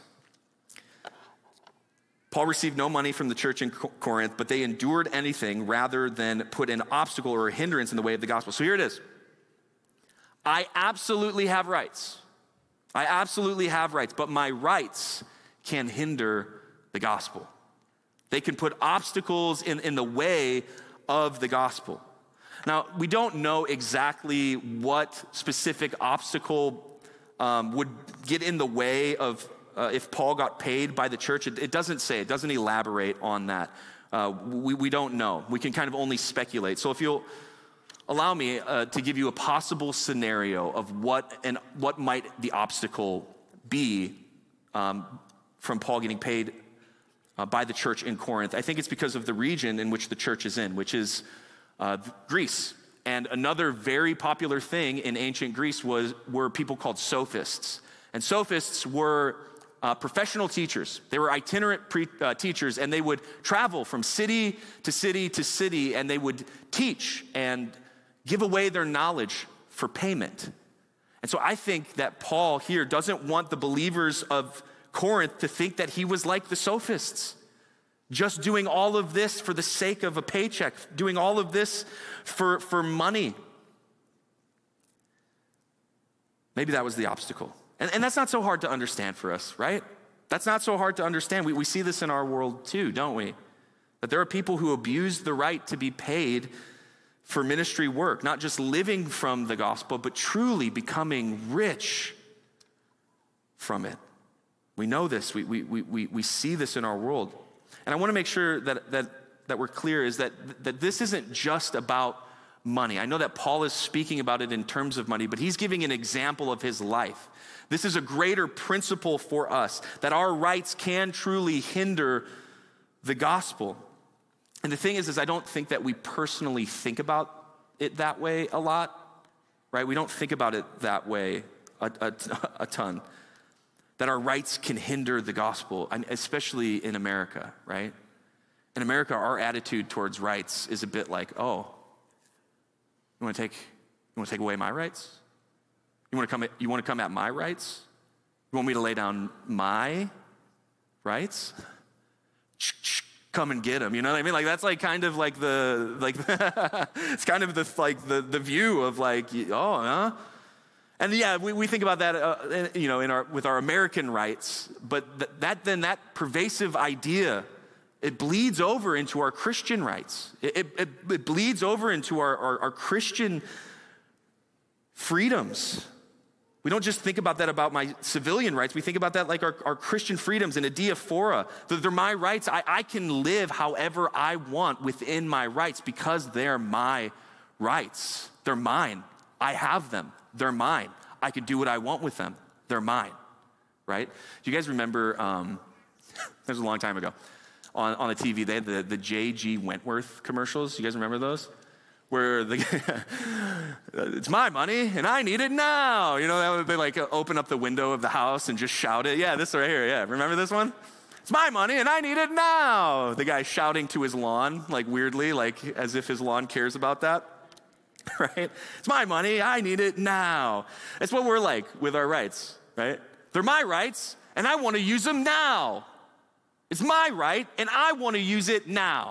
G: Paul received no money from the church in Corinth, but they endured anything rather than put an obstacle or a hindrance in the way of the gospel. So here it is. I absolutely have rights. I absolutely have rights, but my rights can hinder the gospel. They can put obstacles in, in the way of the gospel. Now, we don't know exactly what specific obstacle um, would get in the way of Uh, if Paul got paid by the church. It, it doesn't say, it doesn't elaborate on that. Uh, we, we don't know. We can kind of only speculate. So if you'll allow me uh, to give you a possible scenario of what and what might the obstacle be um, from Paul getting paid uh, by the church in Corinth. I think it's because of the region in which the church is in, which is uh, Greece. And another very popular thing in ancient Greece was were people called sophists. And sophists were Uh, professional teachers. They were itinerant pre, uh, teachers, and they would travel from city to city to city, and they would teach and give away their knowledge for payment. And so I think that Paul here doesn't want the believers of Corinth to think that he was like the sophists, just doing all of this for the sake of a paycheck, doing all of this for, for money. Maybe that was the obstacle. And, and that's not so hard to understand for us, right? That's not so hard to understand. We, we see this in our world too, don't we? That there are people who abuse the right to be paid for ministry work, not just living from the gospel, but truly becoming rich from it. We know this. We, we, we, we see this in our world. And I want to make sure that, that, that we're clear is that, that this isn't just about money. I know that Paul is speaking about it in terms of money, but he's giving an example of his life. This is a greater principle for us, that our rights can truly hinder the gospel. And the thing is, is I don't think that we personally think about it that way a lot, right? We don't think about it that way a, a, a ton, that our rights can hinder the gospel, and especially in America, right? In America, our attitude towards rights is a bit like, oh, you want to take, you want to take away my rights? You want to come at, you want to come at my rights? You want me to lay down my rights? Come and get them. You know what I mean? Like that's like kind of like the like it's kind of the like the the view of like oh huh. And yeah, we, we think about that uh, you know in our with our American rights, but th- that then that pervasive idea, it bleeds over into our Christian rights. It, it, it bleeds over into our, our, our Christian freedoms. We don't just think about that about my civilian rights. We think about that like our, our Christian freedoms and a diaphora. They're my rights. I, I can live however I want within my rights because they're my rights. They're mine. I have them. They're mine. I can do what I want with them. They're mine, right? Do you guys remember, um, that was a long time ago, on, on the T V, they had the, the J G Wentworth commercials. You guys remember those? Where the, it's my money and I need it now. You know, they like open up the window of the house and just shout it. Yeah, this right here, yeah. Remember this one? It's my money and I need it now. The guy shouting to his lawn, like weirdly, like as if his lawn cares about that, right? It's my money, I need it now. That's what we're like with our rights, right? They're my rights and I want to use them now. It's my right and I want to use it now.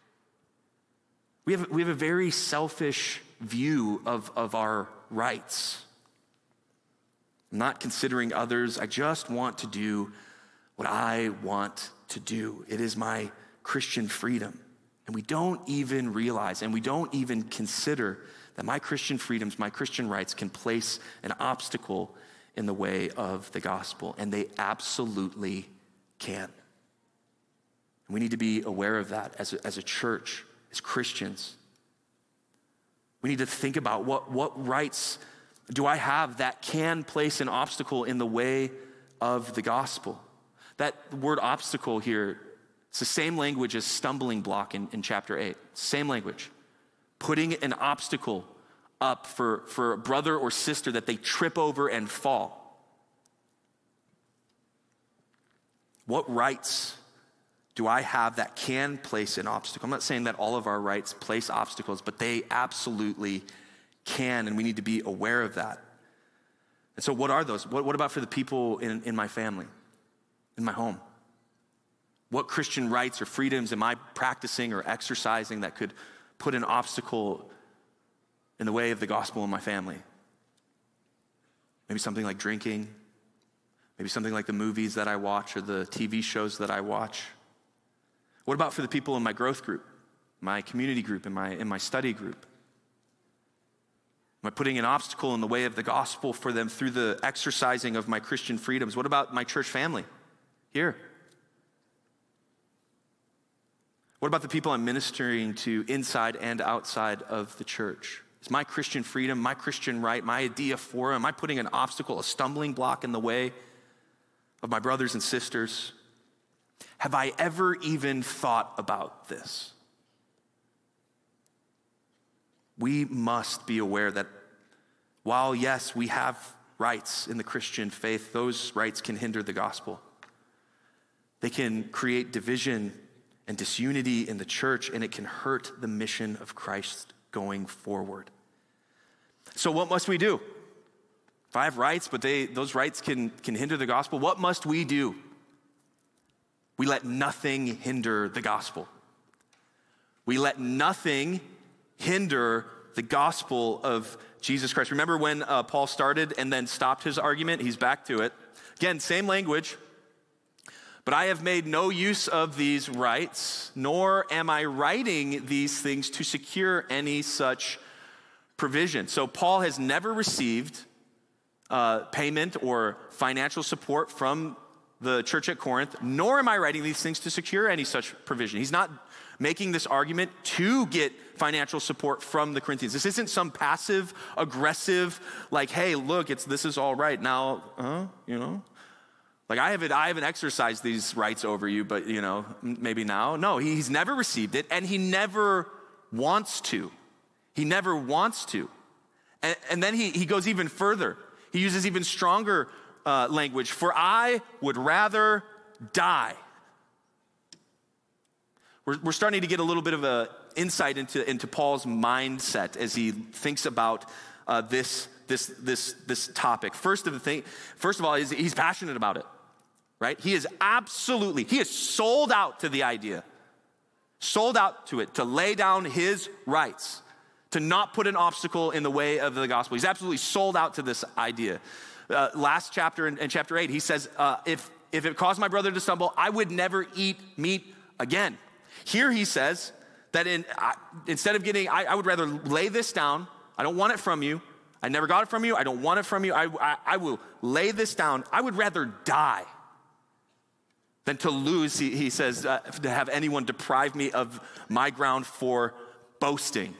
G: We have, we have a very selfish view of, of our rights. I'm not considering others. I just want to do what I want to do. It is my Christian freedom. And we don't even realize, and we don't even consider that my Christian freedoms, my Christian rights can place an obstacle in the way of the gospel. And they absolutely can. And we need to be aware of that as a, as a church. As Christians, we need to think about what, what rights do I have that can place an obstacle in the way of the gospel? That word obstacle here, it's the same language as stumbling block in, in chapter eight. Same language. Putting an obstacle up for, for a brother or sister that they trip over and fall. What rights do I have that can place an obstacle? I'm not saying that all of our rights place obstacles, but they absolutely can, and we need to be aware of that. And so what are those? What, what about for the people in, in my family, in my home? What Christian rights or freedoms am I practicing or exercising that could put an obstacle in the way of the gospel in my family? Maybe something like drinking, maybe something like the movies that I watch or the T V shows that I watch. What about for the people in my growth group, my community group, in my, in my study group? Am I putting an obstacle in the way of the gospel for them through the exercising of my Christian freedoms? What about my church family here? What about the people I'm ministering to inside and outside of the church? Is my Christian freedom, my Christian right, my idea for, am I putting an obstacle, a stumbling block in the way of my brothers and sisters? Have I ever even thought about this? We must be aware that while, yes, we have rights in the Christian faith, those rights can hinder the gospel. They can create division and disunity in the church, and it can hurt the mission of Christ going forward. So what must we do? If I have rights, but they, those rights can, can hinder the gospel, what must we do? We let nothing hinder the gospel. We let nothing hinder the gospel of Jesus Christ. Remember when uh, Paul started and then stopped his argument? He's back to it. Again, same language. But I have made no use of these rights, nor am I writing these things to secure any such provision. So Paul has never received uh, payment or financial support from the church at Corinth, nor am I writing these things to secure any such provision. He's not making this argument to get financial support from the Corinthians. This isn't some passive, aggressive, like, hey, look, it's this is all right. Now, uh, you know, like I haven't, I haven't exercised these rights over you, but you know, maybe now. No, he's never received it, and he never wants to. He never wants to. And, and then he, he goes even further. He uses even stronger uh, language. For I would rather die. We're, we're starting to get a little bit of an insight into, into Paul's mindset as he thinks about uh, this, this, this, this topic. First of the thing, first of all, he's, he's passionate about it, right? He is absolutely, he is sold out to the idea, sold out to it, to lay down his rights, to not put an obstacle in the way of the gospel. He's absolutely sold out to this idea. Uh, last chapter, in, in chapter eight, he says, uh, if, if it caused my brother to stumble, I would never eat meat again. Here he says that in, uh, instead of getting, I, I would rather lay this down. I don't want it from you. I never got it from you. I don't want it from you. I, I, I will lay this down. I would rather die than to lose, he, he says, uh, to have anyone deprive me of my ground for boasting.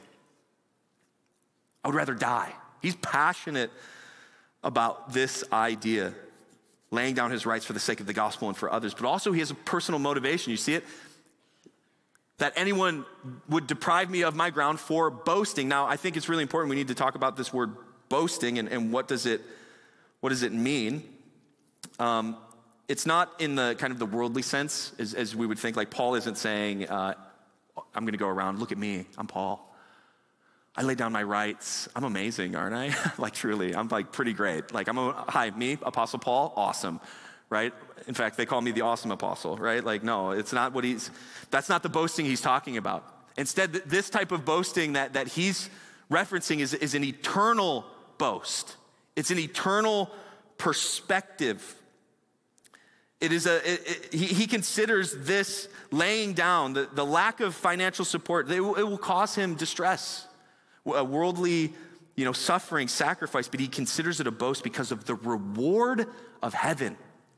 G: I would rather die. He's passionate about this idea, laying down his rights for the sake of the gospel and for others, but also he has a personal motivation. You see it? That anyone would deprive me of my ground for boasting. Now, I think it's really important. We need to talk about this word boasting and, and what does it, what does it mean? Um, it's not in the kind of the worldly sense as, as we would think. Like Paul isn't saying, uh, I'm going to go around, look at me, I'm Paul. I lay down my rights. I'm amazing, aren't I? Like truly, I'm like pretty great. Like I'm a, hi, me, Apostle Paul, awesome, right? In fact, they call me the awesome apostle, right? Like no, it's not what he's, that's not the boasting he's talking about. Instead, this type of boasting that, that he's referencing is, is an eternal boast. It's an eternal perspective. It is a, it, it, he, he considers this laying down, the, the lack of financial support, it will, it will cause him distress. A worldly, you know, suffering, sacrifice, but he considers it a boast because of the reward of heaven.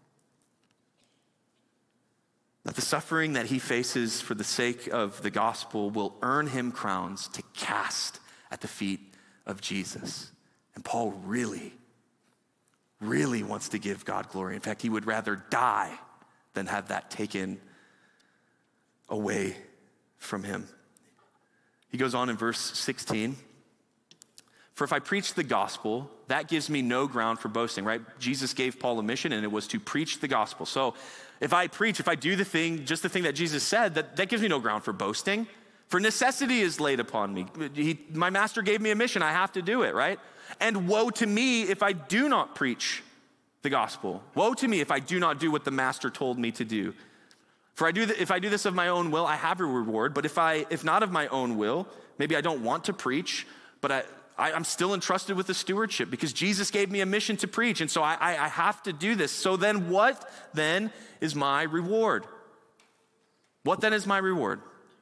G: That the suffering that he faces for the sake of the gospel will earn him crowns to cast at the feet of Jesus. And Paul really, really wants to give God glory. In fact, he would rather die than have that taken away from him. He goes on in verse sixteen. For if I preach the gospel, that gives me no ground for boasting, right? Jesus gave Paul a mission, and it was to preach the gospel. So if I preach, if I do the thing, just the thing that Jesus said, that, that gives me no ground for boasting. For necessity is laid upon me. He, my master gave me a mission. I have to do it, right? And woe to me if I do not preach the gospel. Woe to me if I do not do what the master told me to do. For I do th- if I do this of my own will, I have a reward. But if I, if not of my own will, maybe I don't want to preach, but I, I, I'm still entrusted with the stewardship because Jesus gave me a mission to preach. And so I, I, I have to do this. So then what then is my reward? What then is my reward?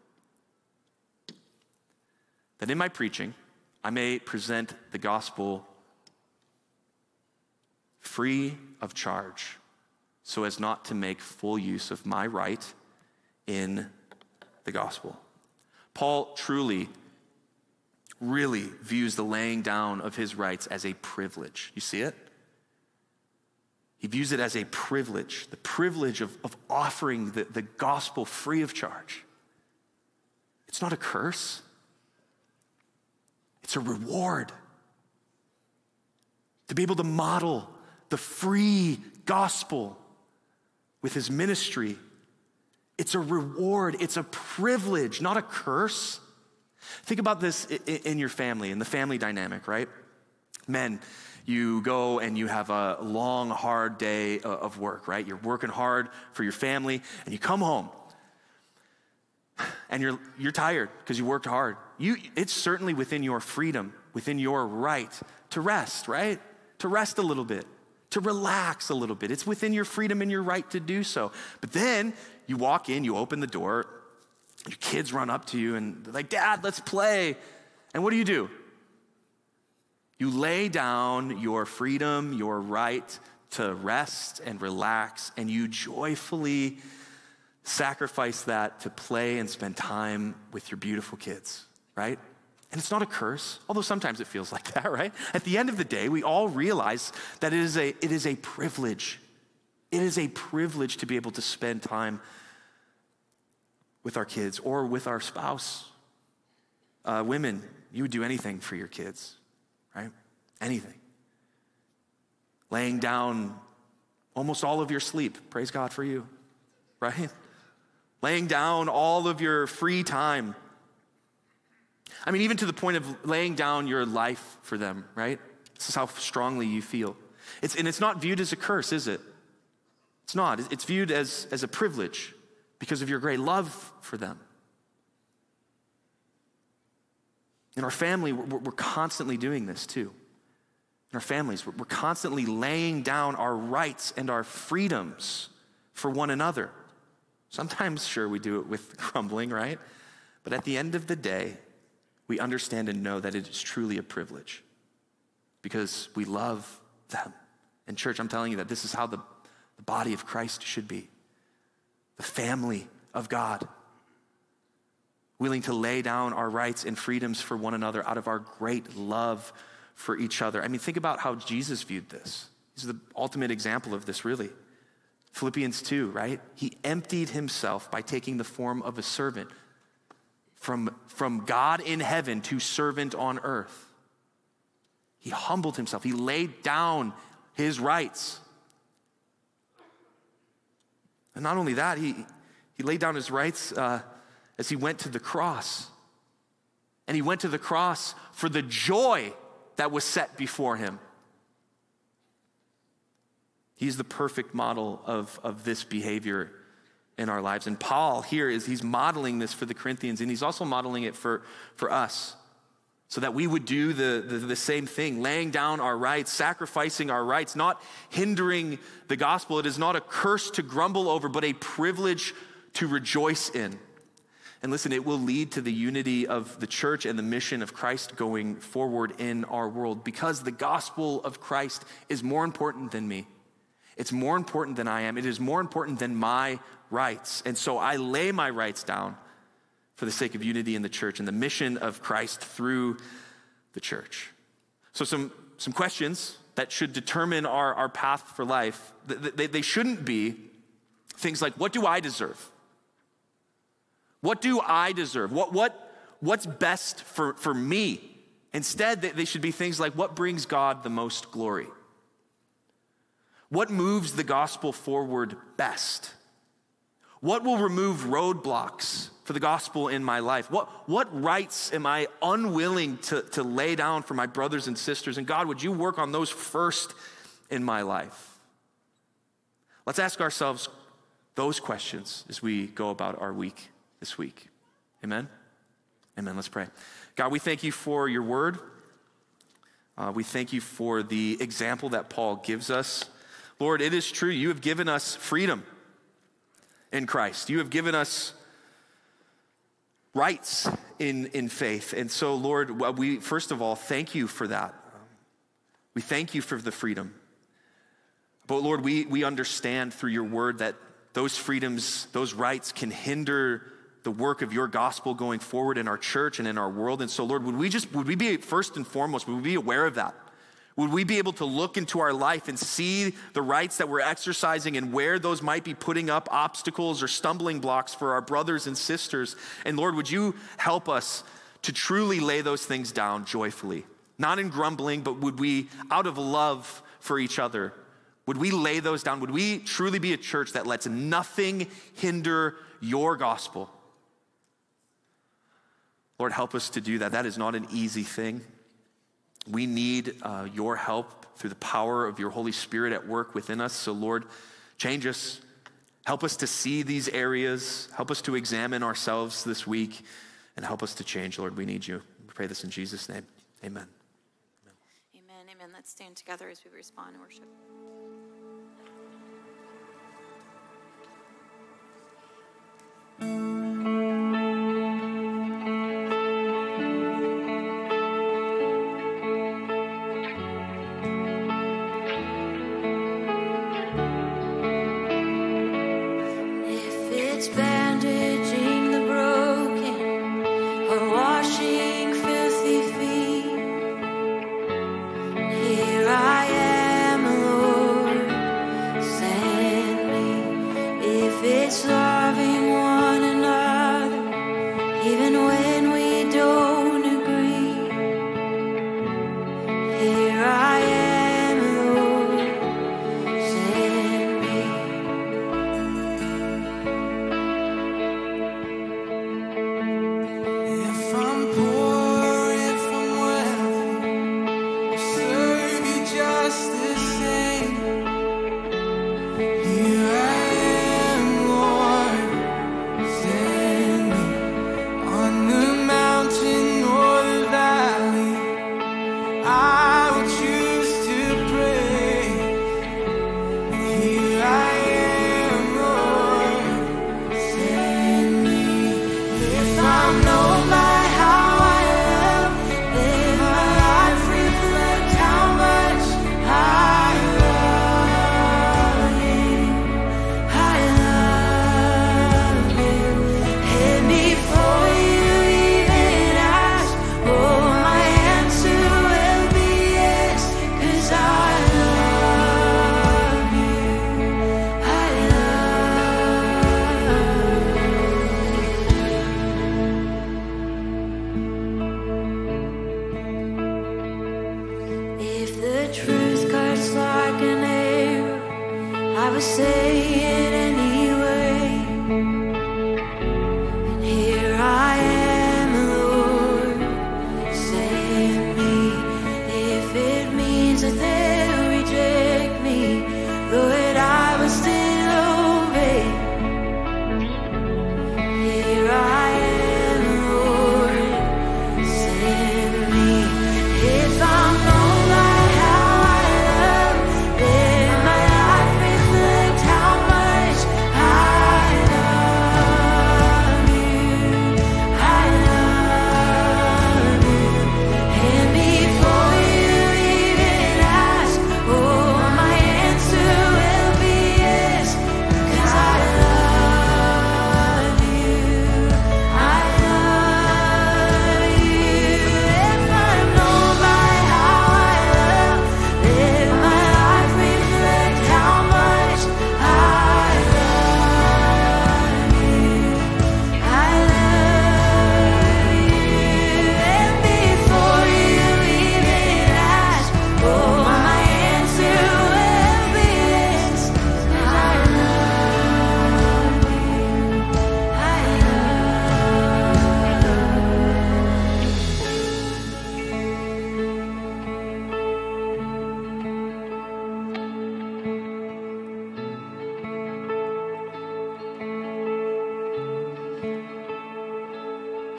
G: That in my preaching, I may present the gospel free of charge, so as not to make full use of my right in the gospel. Paul truly, really views the laying down of his rights as a privilege. You see it? He views it as a privilege, the privilege of, of offering the, the gospel free of charge. It's not a curse. It's a reward. To be able to model the free gospel with his ministry, it's a reward, it's a privilege, not a curse. Think about this in your family, in the family dynamic, right? Men, you go and you have a long, hard day of work, right? You're working hard for your family, and you come home, and you're you're tired because you worked hard. You, it's certainly within your freedom, within your right to rest, right? To rest a little bit, to relax a little bit. It's within your freedom and your right to do so. But then you walk in, you open the door, your kids run up to you and they're like, Dad, let's play. And what do you do? You lay down your freedom, your right to rest and relax, and you joyfully sacrifice that to play and spend time with your beautiful kids, right? And it's not a curse, although sometimes it feels like that, right? At the end of the day, we all realize that it is a, it is a privilege. It is a privilege to be able to spend time with our kids or with our spouse. Uh, women, you would do anything for your kids, right? Anything. Laying down almost all of your sleep, praise God for you, right? Laying down all of your free time. I mean, even to the point of laying down your life for them, right? This is how strongly you feel. It's, and it's not viewed as a curse, is it? It's not. It's viewed as, as a privilege because of your great love for them. In our family, we're, we're constantly doing this too. In our families, we're, we're constantly laying down our rights and our freedoms for one another. Sometimes, sure, we do it with grumbling, right? But at the end of the day, we understand and know that it is truly a privilege because we love them. And church, I'm telling you that this is how the, the body of Christ should be. The family of God. Willing to lay down our rights and freedoms for one another out of our great love for each other. I mean, think about how Jesus viewed this. He's the ultimate example of this, really. Philippians two, right? He emptied himself by taking the form of a servant. From, from God in heaven to servant on earth. He humbled himself. He laid down his rights. And not only that, he, he laid down his rights uh, as he went to the cross. And he went to the cross for the joy that was set before him. He's the perfect model of, of this behavior in our lives. And Paul here is, he's modeling this for the Corinthians, and he's also modeling it for, for us so that we would do the, the, the same thing, laying down our rights, sacrificing our rights, not hindering the gospel. It is not a curse to grumble over, but a privilege to rejoice in. And listen, it will lead to the unity of the church and the mission of Christ going forward in our world because the gospel of Christ is more important than me. It's more important than I am. It is more important than my rights. And so I lay my rights down for the sake of unity in the church and the mission of Christ through the church. So some some questions that should determine our, our path for life. They, they shouldn't be things like, what do I deserve? What do I deserve? What, what, what's best for, for me? Instead, they should be things like, what brings God the most glory? What moves the gospel forward best? What will remove roadblocks for the gospel in my life? What, what rights am I unwilling to, to lay down for my brothers and sisters? And God, would you work on those first in my life? Let's ask ourselves those questions as we go about our week this week. Amen? Amen. Let's pray. God, we thank you for your word. Uh, we thank you for the example that Paul gives us. Lord, it is true. You have given us freedom in Christ. You have given us rights in, in faith. And so, Lord, we first of all thank you for that. We thank you for the freedom. But Lord, we, we understand through your word that those freedoms, those rights can hinder the work of your gospel going forward in our church and in our world. And so, Lord, would we just, would we be first and foremost, would we be aware of that? Would we be able to look into our life and see the rights that we're exercising and where those might be putting up obstacles or stumbling blocks for our brothers and sisters? And Lord, would you help us to truly lay those things down joyfully? Not in grumbling, but would we, out of love for each other, would we lay those down? Would we truly be a church that lets nothing hinder your gospel? Lord, help us to do that. That is not an easy thing. We need uh, your help through the power of your Holy Spirit at work within us. So Lord, change us. Help us to see these areas. Help us to examine ourselves this week and help us to change. Lord, we need you. We pray this in Jesus' name. Amen.
E: Amen, amen. Let's stand together as we respond and worship.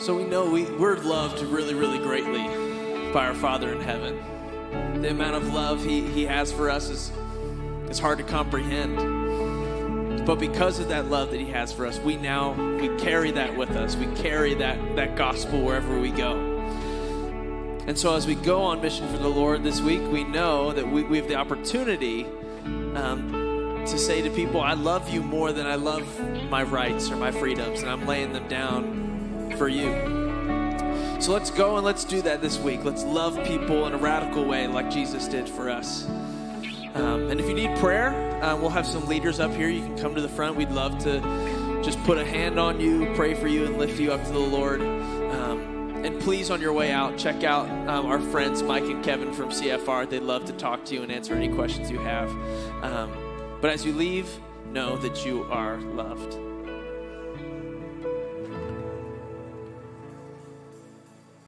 B: So we know we, we're loved really, really greatly by our Father in heaven. The amount of love he, he has for us is, is hard to comprehend. But because of that love that he has for us, we now, we carry that with us. We carry that, that gospel wherever we go. And so as we go on mission for the Lord this week, we know that we, we have the opportunity um, to say to people, I love you more than I love my rights or my freedoms, and I'm laying them down for you. So let's go and let's do that this week. Let's love people in a radical way like Jesus did for us. Um, and if you need prayer, uh, we'll have some leaders up here. You can come to the front. We'd love to just put a hand on you, pray for you, and lift you up to the Lord. Um, and please, on your way out, check out um, our friends Mike and Kevin from C F R. They'd love to talk to you and answer any questions you have. Um, but as you leave, know that you are loved.